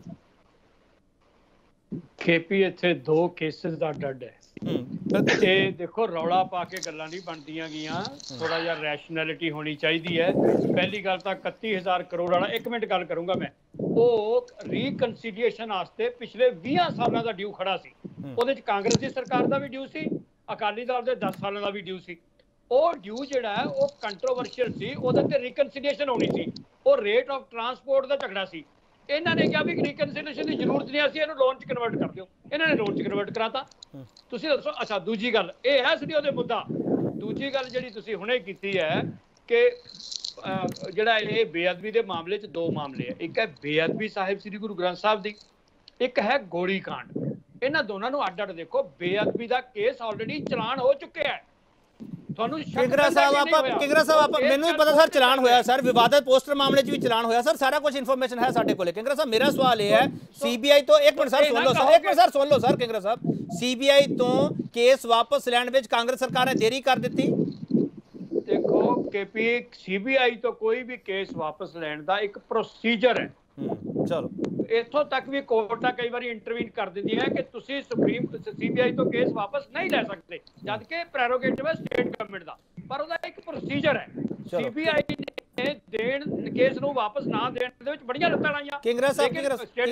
ਖੇਪੀ ਇੱਥੇ ਦੋ ਕੇਸਿਸ ਦਾ ਡੱਡ ਹੈ ਤੇ ਦੇਖੋ ਰੌਲਾ ਪਾ ਕੇ ਗੱਲਾਂ ਨਹੀਂ ਬਣਦੀਆਂ ਗਈਆਂ, ਥੋੜਾ ਜਿਹਾ ਰੈਸ਼ਨੈਲਿਟੀ ਹੋਣੀ ਚਾਹੀਦੀ ਹੈ। ਪਹਿਲੀ ਗੱਲ ਤਾਂ 31,000 ਕਰੋੜ ਵਾਲਾ, ਇੱਕ ਮਿੰਟ ਗੱਲ ਕਰੂੰਗਾ ਮੈਂ, ਉਹ ਰੀਕਨਸੀਲੀਏਸ਼ਨ ਵਾਸਤੇ ਪਿਛਲੇ 20 ਸਾਲਾਂ ਦਾ ਡਿਊ ਖੜਾ ਸੀ। ਉਹਦੇ ਚ ਕਾਂਗਰਸ ਦੀ ਸਰਕਾਰ ਦਾ ਵੀ ਡਿਊ ਸੀ, ਅਕਾਲੀ ਦਲ ਦੇ 10 ਸਾਲਾਂ ਦਾ ਵੀ ਡਿਊ ਸੀ। ਉਹ ਡਿਊ ਜਿਹੜਾ ਹੈ ਉਹ ਕੰਟਰੋਵਰਸ਼ੀਅਲ ਸੀ, ਉਹਦੇ ਤੇ ਰੀਕਨਸੀਲੀਏਸ਼ਨ ਹੋਣੀ ਸੀ। ਉਹ ਰੇਟ ਆਫ ਟਰਾਂਸਪੋਰਟ ਦਾ ਝਗੜਾ ਸੀ। ਇਹਨਾਂ ਨੇ ਕਿਹਾ ਵੀ ਰੀਕਨਸੀਲੀਏਸ਼ਨ ਦੀ ਜ਼ਰੂਰਤ ਨਹੀਂ, ਅਸੀਂ ਇਹਨੂੰ ਲੋਨ 'ਚ ਕਨਵਰਟ ਕਰ ਦਿਓ। ਇਹਨਾਂ ਨੇ ਲੋਨ 'ਚ ਕਨਵਰਟ ਕਰਾਤਾ। ਤੁਸੀਂ ਦੱਸੋ। ਅੱਛਾ, ਦੂਜੀ ਗੱਲ ਇਹ ਹੈ ਸੀ ਉਹਦੇ ਮੁੱਦਾ। ਦੂਜੀ ਗੱਲ ਜਿਹੜੀ ਤੁਸੀਂ ਹੁਣੇ ਕੀਤੀ ਹੈ ਕਿ ਜਿਹੜਾ ਇਹ ਬੇਅਦਬੀ ਦੇ ਮਾਮਲੇ 'ਚ ਦੋ ਮਾਮਲੇ ਹੈ, ਇੱਕ ਹੈ ਬੇਅਦਬੀ ਸਾਹਿਬ ਸ੍ਰੀ ਗੁਰੂ ਗ੍ਰੰਥ ਸਾਹਿਬ ਦੀ, ਇੱਕ ਹੈ ਗੋਲੀ ਕਾਂਡ। ਇਹਨਾਂ ਦੋਨਾਂ ਨੂੰ ਅੱਡ-ਅੱਡ ਦੇਖੋ। ਬੇਅਦਬੀ ਦਾ ਕੇਸ ਆਲਰੇਡੀ ਚਲਾਨ ਹੋ ਚੁੱਕਿਆ ਹੈ। ਕਿੰਗਰਾ ਸਾਹਿਬ ਮੈਨੂੰ ਵੀ ਪਤਾ ਸਰ ਚਲਾਨ ਹੋਇਆ ਸਰ, ਵਿਵਾਦਤ ਪੋਸਟਰ ਮਾਮਲੇ 'ਚ ਵੀ ਚਲਾਨ ਹੋਇਆ ਸਰ, ਸਾਰਾ ਕੁਝ ਇਨਫੋਰਮੇਸ਼ਨ ਹੈ ਸਾਡੇ ਕੋਲੇ। ਕਿੰਗਰਾ ਸਾਹਿਬ ਮੇਰਾ ਸਵਾਲ ਇਹ ਹੈ, ਸੀਬੀਆਈ ਤੋਂ ਇੱਕ ਮਿੰਟ ਸਰ ਸੁਣ ਲਓ ਸਰ ਕਿੰਗਰਾ ਸਾਹਿਬ, ਸੀਬੀਆਈ ਤੋਂ ਕੇਸ ਵਾਪਸ ਲੈਣ ਵਿੱਚ ਕਾਂਗਰਸ ਸਰਕਾਰ ਨੇ ਦੇਰੀ ਕਰ ਦਿੱਤੀ। ਦੇਖੋ ਕੇਪੀ, ਸੀਬੀਆਈ ਤੋਂ ਕੋਈ ਵੀ ਕੇਸ ਵਾਪਸ ਲੈਣ ਦਾ ਇੱਕ ਪ੍ਰੋਸੀਜਰ ਹੈ। ਚਲੋ ਇੱਥੋਂ ਤੱਕ ਵੀ ਕੋਰਟਾਂ ਕਈ ਵਾਰੀ ਇੰਟਰਵੀਨ ਕਰ ਦਿੰਦੀ ਹੈ ਕਿ ਤੁਸੀਂ ਸੁਪਰੀਮ ਸੀਬੀਆਈ ਤੋਂ ਕੇਸ ਵਾਪਸ ਨਹੀਂ ਲੈ ਸਕਦੇ, ਜਦ ਕਿ ਪ੍ਰੈਰੋਗੇਟਿਵ ਹੈ ਸਟੇਟ ਗਵਰਨਮੈਂਟ ਦਾ, ਪਰ ਉਹਦਾ ਇੱਕ ਪ੍ਰੋਸੀਜਰ ਹੈ। ਸੀਬੀਆਈ ਨੇ ਦੇਣ ਕੇਸ ਨੂੰ ਵਾਪਸ ਨਾ ਦੇਣ ਦੇ ਵਿੱਚ ਬੜੀਆਂ ਲੱਤਾਂ ਲਾਈਆਂ। ਕਿੰਗਰਾ ਸਾਹਿਬ ਠੀਕ ਕਹਿ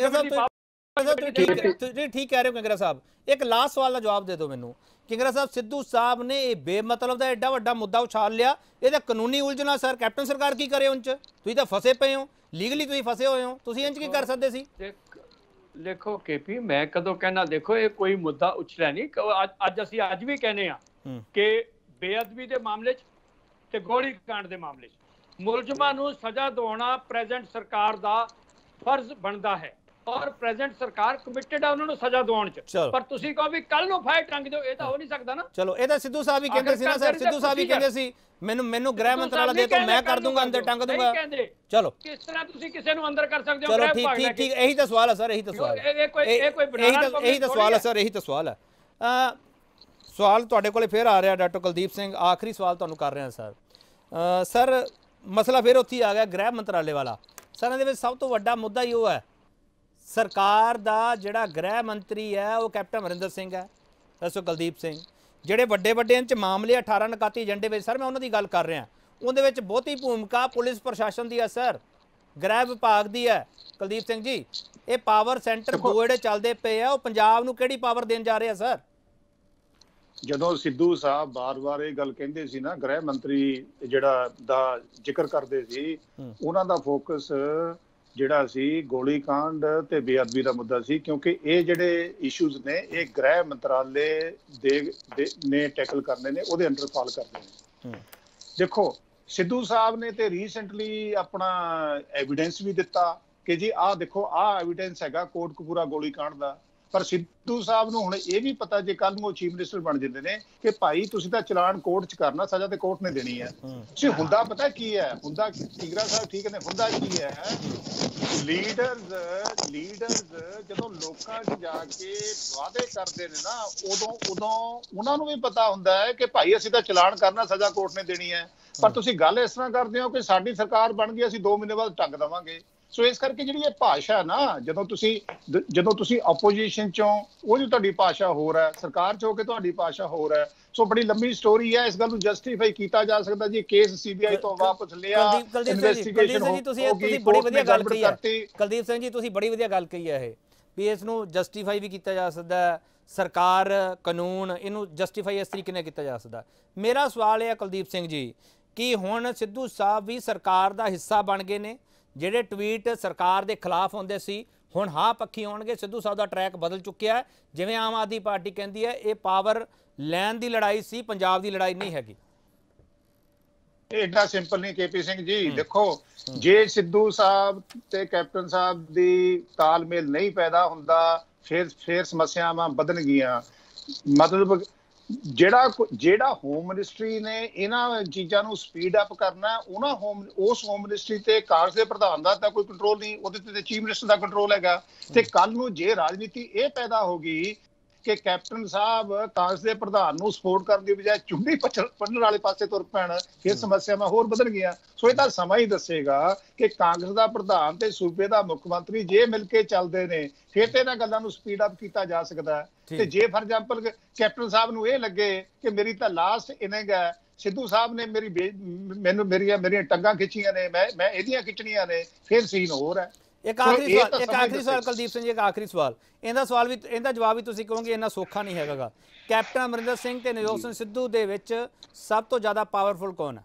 ਰਹੇ ਹੋ ਕਿੰਗਰਾ ਸਾਹਿਬ। ਇੱਕ ਲਾਸਟ ਸਵਾਲ ਦਾ ਜਵਾਬ ਦੇ ਦਿਓ ਮੈਨੂੰ ਕਿੰਗਰਾ ਸਾਹਿਬ। ਸਿੱਧੂ ਸਾਹਿਬ ਨੇ ਇਹ ਬੇਮਤਲਬ ਦਾ ਐਡਾ ਵੱਡਾ ਮੁੱਦਾ ਉਛਾਲ ਲਿਆ, ਇਹਦਾ ਕਾਨੂੰਨੀ ਉਲਝਣਾ ਸਰ ਕੈਪਟਨ ਸਰਕਾਰ ਕੀ ਕਰੇ ਉਨ 'ਚ? ਤੁਸੀਂ ਤਾਂ ਫਸੇ ਪਏ ਹੋ, ਲੀਗਲੀ ਤੁਸੀਂ ਫਸੇ ਹੋਏ ਹੋ, ਤੁਸੀਂ ਇੰਜ ਕੀ ਕਰ ਸਕਦੇ ਸੀ? ਦੇਖੋ ਕੇਪੀ, ਮੈਂ ਕਦੋਂ ਕਹਿਣਾ, ਦੇਖੋ ਇਹ ਕੋਈ ਮੁੱਦਾ ਉਛਲਿਆ ਨਹੀਂ। ਅੱਜ ਵੀ ਕਹਿੰਦੇ ਆ ਕਿ ਬੇਅਦਬੀ ਦੇ ਮਾਮਲੇ 'ਚ ਤੇ ਗੋਲੀ ਕਾਂਡ ਦੇ ਮਾਮਲੇ 'ਚ ਮੁਲਜ਼ਮਾਂ ਨੂੰ ਸਜ਼ਾ ਦਿਵਾਉਣਾ ਪ੍ਰੈਜ਼ੈਂਟ ਸਰਕਾਰ ਦਾ ਫਰਜ਼ ਬਣਦਾ ਹੈ, ਔਰ ਪ੍ਰੈਜ਼ੈਂਟ ਸਰਕਾਰ ਕਮਿਟਡ ਹੈ ਉਹਨਾਂ ਨੂੰ ਸਜ਼ਾ ਦਿਵਾਉਣ 'ਚ। ਪਰ ਤੁਸੀਂ ਕਹੋ ਵੀ ਕੱਲ ਨੂੰ ਫਾਇਰ ਟੰਗ ਦਿਓ, ਇਹ ਤਾਂ ਹੋ ਨਹੀਂ ਸਕਦਾ ਨਾ। ਚਲੋ ਇਹ ਤਾਂ ਸਿੱਧੂ ਸਾਹਿਬ ਵੀ ਕਹਿੰਦੇ ਸੀ ਨਾ ਸਰ, ਸਿੱਧੂ ਸਾਹਿਬ ਵੀ ਕਹਿੰਦੇ ਸੀ ਮੈਨੂੰ ਗ੍ਰਹਿ ਮੰਤਰਾਲਾ ਦੇ ਤੋਂ ਮੈਂ ਕਰ ਦੂੰਗਾ, ਅੰਦਰ ਟੰਗ ਦੂੰਗਾ। ਚਲੋ ਕਿਸ ਤਰ੍ਹਾਂ ਤੁਸੀਂ ਕਿਸੇ ਨੂੰ ਅੰਦਰ ਕਰ ਸਕਦੇ ਹੋ? ਚਲੋ ਠੀਕ ਇਹੀ ਤਾਂ ਸਵਾਲ ਹੈ ਸਰ, ਇਹੀ ਤਾਂ ਸਵਾਲ ਹੈ, ਇਹੀ ਤਾਂ ਸਵਾਲ ਹੈ ਸਰ, ਇਹੀ ਤਾਂ ਸਵਾਲ ਹੈ। ਸਵਾਲ ਤੁਹਾਡੇ ਕੋਲੇ ਫਿਰ ਆ ਰਿਹਾ ਡਾਕਟਰ ਕੁਲਦੀਪ ਸਿੰਘ, ਆਖਰੀ ਸਵਾਲ ਤੁਹਾਨੂੰ ਕਰ ਰਿਹਾ ਸਰ। ਸਰ ਮਸਲਾ ਫਿਰ ਉੱਥੇ ਆ ਗਿਆ ਗ੍ਰਹਿ ਮੰਤਰਾਲੇ ਵਾਲਾ। ਸਰ ਇਹਦੇ ਵਿੱਚ ਸਭ ਤੋਂ ਵੱਡਾ ਮੁੱਦਾ ਹੀ ਉਹ ਹੈ, ਸਰਕਾਰ ਦਾ ਜਿਹੜਾ ਗ੍ਰਹਿ ਮੰਤਰੀ ਹੈ ਉਹ ਕੈਪਟਨ ਅਮਰਿੰਦਰ ਸਿੰਘ ਹੈ, ਦੱਸੋ ਕੁਲਦੀਪ ਸਿੰਘ। ਜਿਹੜੇ ਵੱਡੇ ਇਹ 'ਚ ਮਾਮਲੇ 18 ਨਿਕਾਤੀ ਏਜੰਡੇ ਵਿੱਚ ਸਰ ਮੈਂ ਉਹਨਾਂ ਦੀ ਗੱਲ ਕਰ ਰਿਹਾ, ਉਹਦੇ ਵਿੱਚ ਬਹੁਤੀ ਭੂਮਿਕਾ ਪੁਲਿਸ ਪ੍ਰਸ਼ਾਸਨ ਦੀ ਹੈ ਸਰ, ਗ੍ਰਹਿ ਵਿਭਾਗ ਦੀ ਹੈ ਕੁਲਦੀਪ ਸਿੰਘ ਜੀ। ਇਹ ਪਾਵਰ ਸੈਂਟਰ ਦੋ ਜਿਹੜੇ ਚੱਲਦੇ ਪਏ ਆ, ਉਹ ਪੰਜਾਬ ਨੂੰ ਕਿਹੜੀ ਪਾਵਰ ਦੇਣ ਜਾ ਰਹੇ ਆ ਸਰ? ਜਦੋਂ ਸਿੱਧੂ ਸਾਹਿਬ ਬਾਰ-ਬਾਰ ਇਹ ਗੱਲ ਕਹਿੰਦੇ ਸੀ ਨਾ, ਗ੍ਰਹਿ ਮੰਤਰੀ ਜਿਹੜਾ ਦਾ ਜ਼ਿਕਰ ਕਰਦੇ ਸੀ, ਉਹਨਾਂ ਦਾ ਫੋਕਸ ਜਿਹੜਾ ਸੀ ਗੋਲੀ ਕਾਂਡ ਤੇ ਬੇਅਦਬੀ ਦਾ ਮੁੱਦਾ ਸੀ, ਕਿਉਂਕਿ ਇਹ ਜਿਹੜੇ ਇਸ਼ੂਜ਼ ਨੇ ਇਹ ਗ੍ਰਹਿ ਮੰਤਰਾਲੇ ਨੇ ਟੈਕਲ ਕਰਨੇ ਨੇ, ਉਹਦੇ ਅੰਡਰ ਫਾਲ ਕਰਦੇ ਨੇ। ਦੇਖੋ ਸਿੱਧੂ ਸਾਹਿਬ ਨੇ ਤੇ ਰੀਸੈਂਟਲੀ ਆਪਣਾ ਐਵੀਡੈਂਸ ਵੀ ਦਿੱਤਾ ਕਿ ਜੀ ਆਹ ਦੇਖੋ ਆਹ ਐਵੀਡੈਂਸ ਹੈਗਾ ਕੋਟਕਪੂਰਾ ਗੋਲੀ ਕਾਂਡ ਦਾ। ਪਰ ਸਿੱਧੂ ਸਾਹਿਬ ਨੂੰ ਹੁਣ ਇਹ ਵੀ ਪਤਾ ਜੇ ਕੱਲ ਨੂੰ ਉਹ ਚੀਫ ਮਿਨਿਸਟਰ ਬਣ ਜਾਂਦੇ ਨੇ ਕਿ ਭਾਈ ਤੁਸੀਂ ਤਾਂ ਚਲਾਨ ਕੋਰਟ 'ਚ ਕਰਨਾ, ਸਜ਼ਾ ਤੇ ਕੋਰਟ ਨੇ ਦੇਣੀ ਹੈ। ਤੁਸੀਂ ਹੁੰਦਾ ਪਤਾ ਕੀ ਹੈ, ਹੁੰਦਾ ਕਿੰਗਰਾ ਸਾਹਿਬ ਠੀਕ ਨੇ, ਹੁੰਦਾ ਕੀ ਹੈ, ਲੀਡਰਸ ਜਦੋਂ ਲੋਕਾਂ 'ਚ ਜਾ ਕੇ ਵਾਅਦੇ ਕਰਦੇ ਨੇ ਨਾ, ਉਦੋਂ ਉਹਨਾਂ ਨੂੰ ਵੀ ਪਤਾ ਹੁੰਦਾ ਹੈ ਕਿ ਭਾਈ ਅਸੀਂ ਤਾਂ ਚਲਾਨ ਕਰਨਾ, ਸਜ਼ਾ ਕੋਰਟ ਨੇ ਦੇਣੀ ਹੈ। ਪਰ ਤੁਸੀਂ ਗੱਲ ਇਸ ਤਰ੍ਹਾਂ ਕਰਦੇ ਹੋ ਕਿ ਸਾਡੀ ਸਰਕਾਰ ਬਣ ਗਈ, ਅਸੀਂ 2 ਮਹੀਨੇ ਬਾਅਦ ਟੰਗ ਦੇਵਾਂਗੇ। ਸੋ ਇਸ ਕਰਕੇ ਜਿਹੜੀ ਇਹ ਭਾਸ਼ਾ ਨਾ, ਜਦੋਂ ਤੁਸੀਂ ਆਪੋਜੀਸ਼ਨ ਚੋਂ, ਉਹ ਜੋ ਤੁਹਾਡੀ ਭਾਸ਼ਾ ਹੋਰ ਹੈ, ਸਰਕਾਰ 'ਚ ਹੋ ਕੇ ਤੁਹਾਡੀ ਭਾਸ਼ਾ ਹੋਰ ਹੈ। ਸੋ ਬੜੀ ਲੰਬੀ ਸਟੋਰੀ ਹੈ, ਇਸ ਗੱਲ ਨੂੰ ਜਸਟੀਫਾਈ ਕੀਤਾ ਜਾ ਸਕਦਾ ਜੀ। ਕੇਸ ਸੀਬੀਆਈ ਤੋਂ ਵਾਪਸ ਲਿਆ, ਇਨਵੈਸਟੀਗੇਸ਼ਨ ਹੋ ਗਈ, ਤੁਸੀਂ ਬੜੀ ਵਧੀਆ ਗੱਲ ਕਹੀ ਹੈ ਕੁਲਦੀਪ ਸਿੰਘ ਜੀ, ਤੁਸੀਂ ਬੜੀ ਵਧੀਆ ਗੱਲ ਕਹੀ ਹੈ ਇਹ ਵੀ ਇਸ ਨੂੰ ਜਸਟੀਫਾਈ ਵੀ ਕੀਤਾ ਜਾ ਸਕਦਾ ਹੈ, ਸਰਕਾਰ ਕਾਨੂੰਨ ਇਹਨੂੰ ਜਸਟੀਫਾਈ ਇਸ ਤਰੀਕੇ ਨਾਲ ਕੀਤਾ ਜਾ ਸਕਦਾ। ਮੇਰਾ ਸਵਾਲ ਇਹ ਹੈ ਕੁਲਦੀਪ ਸਿੰਘ ਜੀ ਕਿ ਹੁਣ ਸਿੱਧੂ ਸਾਹਿਬ ਵੀ ਸਰਕਾਰ ਦਾ ਹਿੱਸਾ ਬਣ ਗਏ ਨੇ, ਜਿਹੜੇ ਟਵੀਟ ਸਰਕਾਰ ਦੇ ਖਿਲਾਫ ਹੁੰਦੇ ਸੀ ਹੁਣ ਹਾਂ ਪੱਖੀ ਹੋਣਗੇ। ਸਿੱਧੂ ਸਾਹਿਬ ਦਾ ਟਰੈਕ ਬਦਲ ਚੁੱਕਿਆ ਹੈ, ਜਿਵੇਂ ਆਮ ਆਦਮੀ ਪਾਰਟੀ ਕਹਿੰਦੀ ਹੈ ਇਹ ਪਾਵਰ ਲੈਣ ਦੀ ਲੜਾਈ ਸੀ, ਪੰਜਾਬ ਦੀ ਲੜਾਈ ਨਹੀਂ ਹੈਗੀ। ਇਹ ਏਡਾ ਸਿੰਪਲ ਨਹੀਂ ਕੇਪੀ ਸਿੰਘ ਜੀ। ਦੇਖੋ ਜੇ ਸਿੱਧੂ ਸਾਹਿਬ ਤੇ ਕੈਪਟਨ ਸਾਹਿਬ ਦੀ ਤਾਲਮੇਲ ਨਹੀਂ ਪੈਦਾ ਹੁੰਦਾ, ਫਿਰ ਸਮੱਸਿਆਵਾਂ ਵਧਣ ਗਈਆਂ। ਮਤਲਬ ਜਿਹੜਾ ਹੋਮ ਮਿਨਿਸਟਰੀ ਨੇ ਇਹਨਾਂ ਚੀਜ਼ਾਂ ਨੂੰ ਸਪੀਡ ਅਪ ਕਰਨਾ, ਉਸ ਹੋਮ ਮਿਨਿਸਟਰੀ ਤੇ ਕਾਂਗਰਸ ਦੇ ਪ੍ਰਧਾਨ ਦਾ ਤਾਂ ਕੋਈ ਕੰਟਰੋਲ ਨਹੀਂ, ਉਹਦੇ ਤੇ ਚੀਫ ਮਿਨਿਸਟਰ ਦਾ ਕੰਟਰੋਲ ਹੈਗਾ। ਤੇ ਕੱਲ ਨੂੰ ਜੇ ਰਾਜਨੀਤੀ ਇਹ ਪੈਦਾ ਹੋ ਗਈ ਕਿ ਕੈਪਟਨ ਸਾਹਿਬ ਕਾਂਗਰਸ ਦੇ ਪ੍ਰਧਾਨ ਨੂੰ ਸਪੋਰਟ ਕਰਨ ਦੀ ਬਜਾਏ ਚੁੰਡੀ ਪੜਨ ਵਾਲੇ ਪਾਸੇ ਤੁਰ ਪੈਣ, ਫਿਰ ਸਮੱਸਿਆਵਾਂ ਹੋਰ ਵਧਣ ਗਈਆਂ। ਸੋ ਇਹ ਤਾਂ ਸਮਾਂ ਹੀ ਦੱਸੇਗਾ ਕਿ ਕਾਂਗਰਸ ਦਾ ਪ੍ਰਧਾਨ ਤੇ ਸੂਬੇ ਦਾ ਮੁੱਖ ਮੰਤਰੀ ਜੇ ਮਿਲ ਕੇ ਚੱਲਦੇ ਨੇ, ਫਿਰ ਤੇ ਇਹਨਾਂ ਗੱਲਾਂ ਨੂੰ ਸਪੀਡ ਅਪ ਕੀਤਾ ਜਾ ਸਕਦਾ ਹੈ। ਤੇ ਜੇ ਫॉर ਐਗਜ਼ਾਮਪਲ ਕੈਪਟਨ ਸਾਹਿਬ ਨੂੰ ਇਹ ਲੱਗੇ ਕਿ ਮੇਰੀ ਤਾਂ ਲਾਸਟ ਇਨਿੰਗ ਹੈ, ਸਿੱਧੂ ਸਾਹਿਬ ਨੇ ਮੇਰੀਆਂ ਟੰਗਾਂ ਖਿੱਚੀਆਂ ਨੇ, ਮੈਂ ਇਹਦੀਆਂ ਖਿੱਚਣੀਆਂ ਨੇ, ਫਿਰ ਸੀਨ ਹੋਰ ਹੈ। ਇੱਕ ਆਖਰੀ ਸਵਾਲ ਕੁਲਦੀਪ ਸਿੰਘ ਜੀ, ਇੱਕ ਆਖਰੀ ਸਵਾਲ, ਇਹਦਾ ਜਵਾਬ ਵੀ ਤੁਸੀਂ ਕਹੋਗੇ ਇੰਨਾ ਸੌਖਾ ਨਹੀਂ ਹੈਗਾ। ਕੈਪਟਨ ਅਮਰਿੰਦਰ ਸਿੰਘ ਤੇ ਨਵਜੋਤ ਸਿੰਘ ਸਿੱਧੂ ਦੇ ਵਿੱਚ ਸਭ ਤੋਂ ਜ਼ਿਆਦਾ ਪਾਵਰਫੁਲ ਕੌਣ ਹੈ?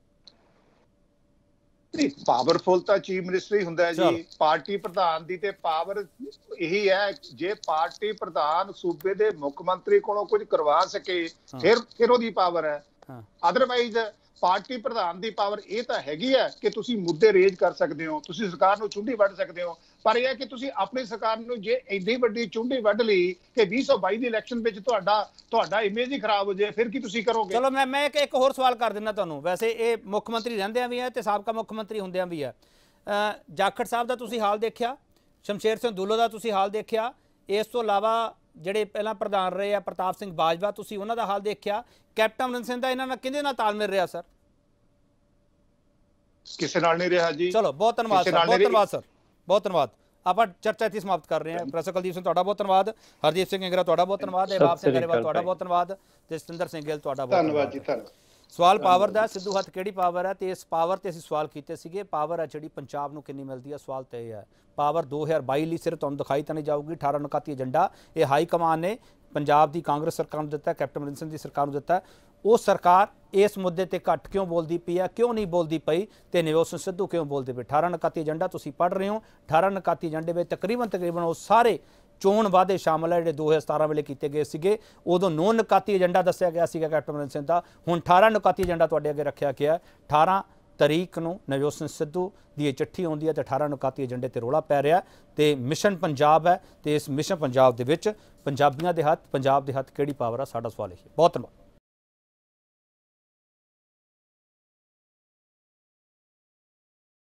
ਪਾਵਰਫੁਲ ਤਾਂ ਚੀਫ ਮਿਨਿਸਟਰ ਹੀ ਹੁੰਦਾ ਹੈ ਜੀ। ਪਾਰਟੀ ਪ੍ਰਧਾਨ ਦੀ ਤੇ ਪਾਵਰ ਇਹੀ ਹੈ, ਜੇ ਪਾਰਟੀ ਪ੍ਰਧਾਨ ਸੂਬੇ ਦੇ ਮੁੱਖ ਮੰਤਰੀ ਕੋਲੋਂ ਕੁਝ ਕਰਵਾ ਸਕੇ ਫਿਰ ਉਹਦੀ ਪਾਵਰ ਹੈ। ਅਦਰਵਾਈਜ਼ ਪਾਰਟੀ ਪ੍ਰਧਾਨ ਦੀ ਪਾਵਰ ਇਹ ਤਾਂ ਹੈਗੀ ਹੈ ਕਿ ਤੁਸੀਂ ਮੁੱਦੇ ਰੇਜ਼ ਕਰ ਸਕਦੇ ਹੋ, ਤੁਸੀਂ ਸਰਕਾਰ ਨੂੰ ਚੁੰਡੀ ਵੱਢ ਸਕਦੇ ਹੋ, ਪਰ ਇਹ ਹੈ ਕਿ ਤੁਸੀਂ ਆਪਣੀ ਸਰਕਾਰ ਨੂੰ ਜੇ ਇੰਨੀ ਵੱਡੀ ਚੁੰਡੀ ਵੱਢ ਲਈ ਕਿ 2022 ਦੀ ਇਲੈਕਸ਼ਨ ਵਿੱਚ ਤੁਹਾਡਾ ਇਮੇਜ ਹੀ ਖਰਾਬ ਹੋ ਜਾਏ, ਫਿਰ ਕੀ ਤੁਸੀਂ ਕਰੋਗੇ? ਚਲੋ ਮੈਂ ਇੱਕ ਹੋਰ ਸਵਾਲ ਕਰ ਦਿੰਦਾ ਤੁਹਾਨੂੰ। ਵੈਸੇ ਇਹ ਮੁੱਖ ਮੰਤਰੀ ਰਹਿੰਦਿਆਂ ਵੀ ਹੈ ਤੇ ਸਾਬਕਾ ਮੁੱਖ ਮੰਤਰੀ ਹੁੰਦਿਆਂ ਵੀ ਹੈ। ਜਾਖੜ ਸਾਹਿਬ ਦਾ ਤੁਸੀਂ ਹਾਲ ਦੇਖਿਆ, ਸ਼ਮਸ਼ੇਰ ਸਿੰਘ ਦੁੱਲੋ ਦਾ ਤੁਸੀਂ ਹਾਲ ਦੇਖਿਆ, ਇਸ ਤੋਂ ਇਲਾਵਾ ਜਿਹੜੇ ਪਹਿਲਾਂ ਪ੍ਰਧਾਨ ਰਹੇ ਆ ਪ੍ਰਤਾਪ ਸਿੰਘ ਬਾਜਵਾ, ਤੁਸੀਂ ਉਹਨਾਂ ਦਾ ਹਾਲ ਦੇਖਿਆ। ਕੈਪਟਨ ਅਮਰਿੰਦਰ ਸਿੰਘ ਦਾ ਇਹਨਾਂ ਨਾਲ ਕਿਹਦੇ ਨਾਲ ਤਾਲਮੇਲ ਰਿਹਾ ਸਰ? ਕਿਸੇ ਨਾਲ ਨਹੀਂ ਰਿਹਾ ਜੀ। ਚਲੋ ਬਹੁਤ ਧੰਨਵਾਦ ਸਰ, ਬਹੁਤ ਧੰਨਵਾਦ ਸਰ, ਬਹੁਤ ਧੰਨਵਾਦ। ਆਪਾਂ ਚਰਚਾ ਇੱਥੇ ਸਮਾਪਤ ਕਰ ਰਹੇ ਹਾਂ। ਪ੍ਰੋਫੈਸਰ ਕੁਲਦੀਪ ਸਿੰਘ ਤੁਹਾਡਾ ਬਹੁਤ ਧੰਨਵਾਦ, ਹਰਦੀਪ ਸਿੰਘ ਇੰਗਰਾ ਤੁਹਾਡਾ ਬਹੁਤ ਧੰਨਵਾਦ, ਇਬਾਬ ਸਿੰਘ ਗਰੇਵਾਲ ਤੁਹਾਡਾ ਬਹੁਤ ਧੰਨਵਾਦ ਤੇ ਸਤਿੰਦਰ ਸਿੰਘ ਗਿੱਲ ਤੁਹਾਡਾ ਬਹੁਤ ਧੰਨਵਾਦ ਜੀ। ਧੰਨਵਾਦ। ਸਵਾਲ ਪਾਵਰ ਦਾ, ਸਿੱਧੂ ਹੱਥ ਕਿਹੜੀ ਪਾਵਰ ਹੈ, ਤੇ ਇਸ ਪਾਵਰ ਤੇ ਅਸੀਂ ਸਵਾਲ ਕੀਤੇ ਸੀਗੇ। ਪਾਵਰ ਹੈ ਜਿਹੜੀ ਪੰਜਾਬ ਨੂੰ ਕਿੰਨੀ ਮਿਲਦੀ ਹੈ, ਸਵਾਲ ਤੇ ਇਹ ਹੈ। ਪਾਵਰ 2022 ਲਈ ਸਿਰਫ ਤੁਹਾਨੂੰ ਦਿਖਾਈ ਤਾਂ ਨਹੀਂ ਜਾਊਗੀ। 18 ਅਨੁਕਾਤੀ ਏਜੰਡਾ ਇਹ ਹਾਈ ਕਮਾਨ ਨੇ ਪੰਜਾਬ ਦੀ ਕਾਂਗਰਸ ਸਰਕਾਰ ਨੂੰ ਦਿੱਤਾ, ਕੈਪਟਨ ਅਮਰਿੰਦਰ ਸਿੰਘ ਦੀ ਸਰਕਾਰ ਨੂੰ ਦਿੱਤਾ। ਉਹ ਸਰਕਾਰ ਇਸ ਮੁੱਦੇ ਤੇ ਘੱਟ ਕਿਉਂ ਬੋਲਦੀ ਪਈ ਹੈ, ਕਿਉਂ ਨਹੀਂ ਬੋਲਦੀ ਪਈ, ਤੇ ਨਵਜੋਤ ਸਿੰਘ ਸਿੱਧੂ ਕਿਉਂ ਬੋਲਦੇ ਪਏ। 18 ਅਨੁਕਾਤੀ ਏਜੰਡਾ ਤੁਸੀਂ ਪੜ੍ਹ ਰਹੇ ਹੋ। 18 ਅਨੁਕਾਤੀ ਏਜੰਡੇ ਵਿੱਚ ਤਕਰੀਬਨ ਉਹ ਸਾਰੇ ਚੋਣ ਵਾਅਦੇ ਸ਼ਾਮਲ ਹੈ ਜਿਹੜੇ 2017 ਵੇਲੇ ਕੀਤੇ ਗਏ ਸੀਗੇ। ਉਦੋਂ 9 ਅਨੁਕਾਤੀ ਏਜੰਡਾ ਦੱਸਿਆ ਗਿਆ ਸੀਗਾ ਕੈਪਟਨ ਅਮਰਿੰਦਰ ਸਿੰਘ ਦਾ, ਹੁਣ 18 ਅਨੁਕਾਤੀ ਏਜੰਡਾ ਤੁਹਾਡੇ ਅੱਗੇ ਰੱਖਿਆ ਗਿਆ। 18 ਤਰੀਕ ਨੂੰ ਨਵਜੋਤ ਸਿੰਘ ਸਿੱਧੂ ਦੀ ਇਹ ਚਿੱਠੀ ਆਉਂਦੀ ਹੈ ਤੇ 18 ਅਨੁਕਾਤੀ ਏਜੰਡੇ ਤੇ ਰੌਲਾ ਪੈ ਰਿਹਾ ਤੇ ਮਿਸ਼ਨ ਪੰਜਾਬ ਹੈ, ਤੇ ਇਸ ਮਿਸ਼ਨ ਪੰਜਾਬ ਦੇ ਵਿੱਚ ਪੰਜਾਬੀਆਂ ਦੇ ਹੱਥ, ਪੰਜਾਬ ਦੇ ਹੱਥ ਕਿਹੜੀ ਪਾਵਰ ਆ, ਸਾਡਾ ਸਵਾਲ ਇਹ। ਬਹੁਤ ਧੰਨਵਾਦ।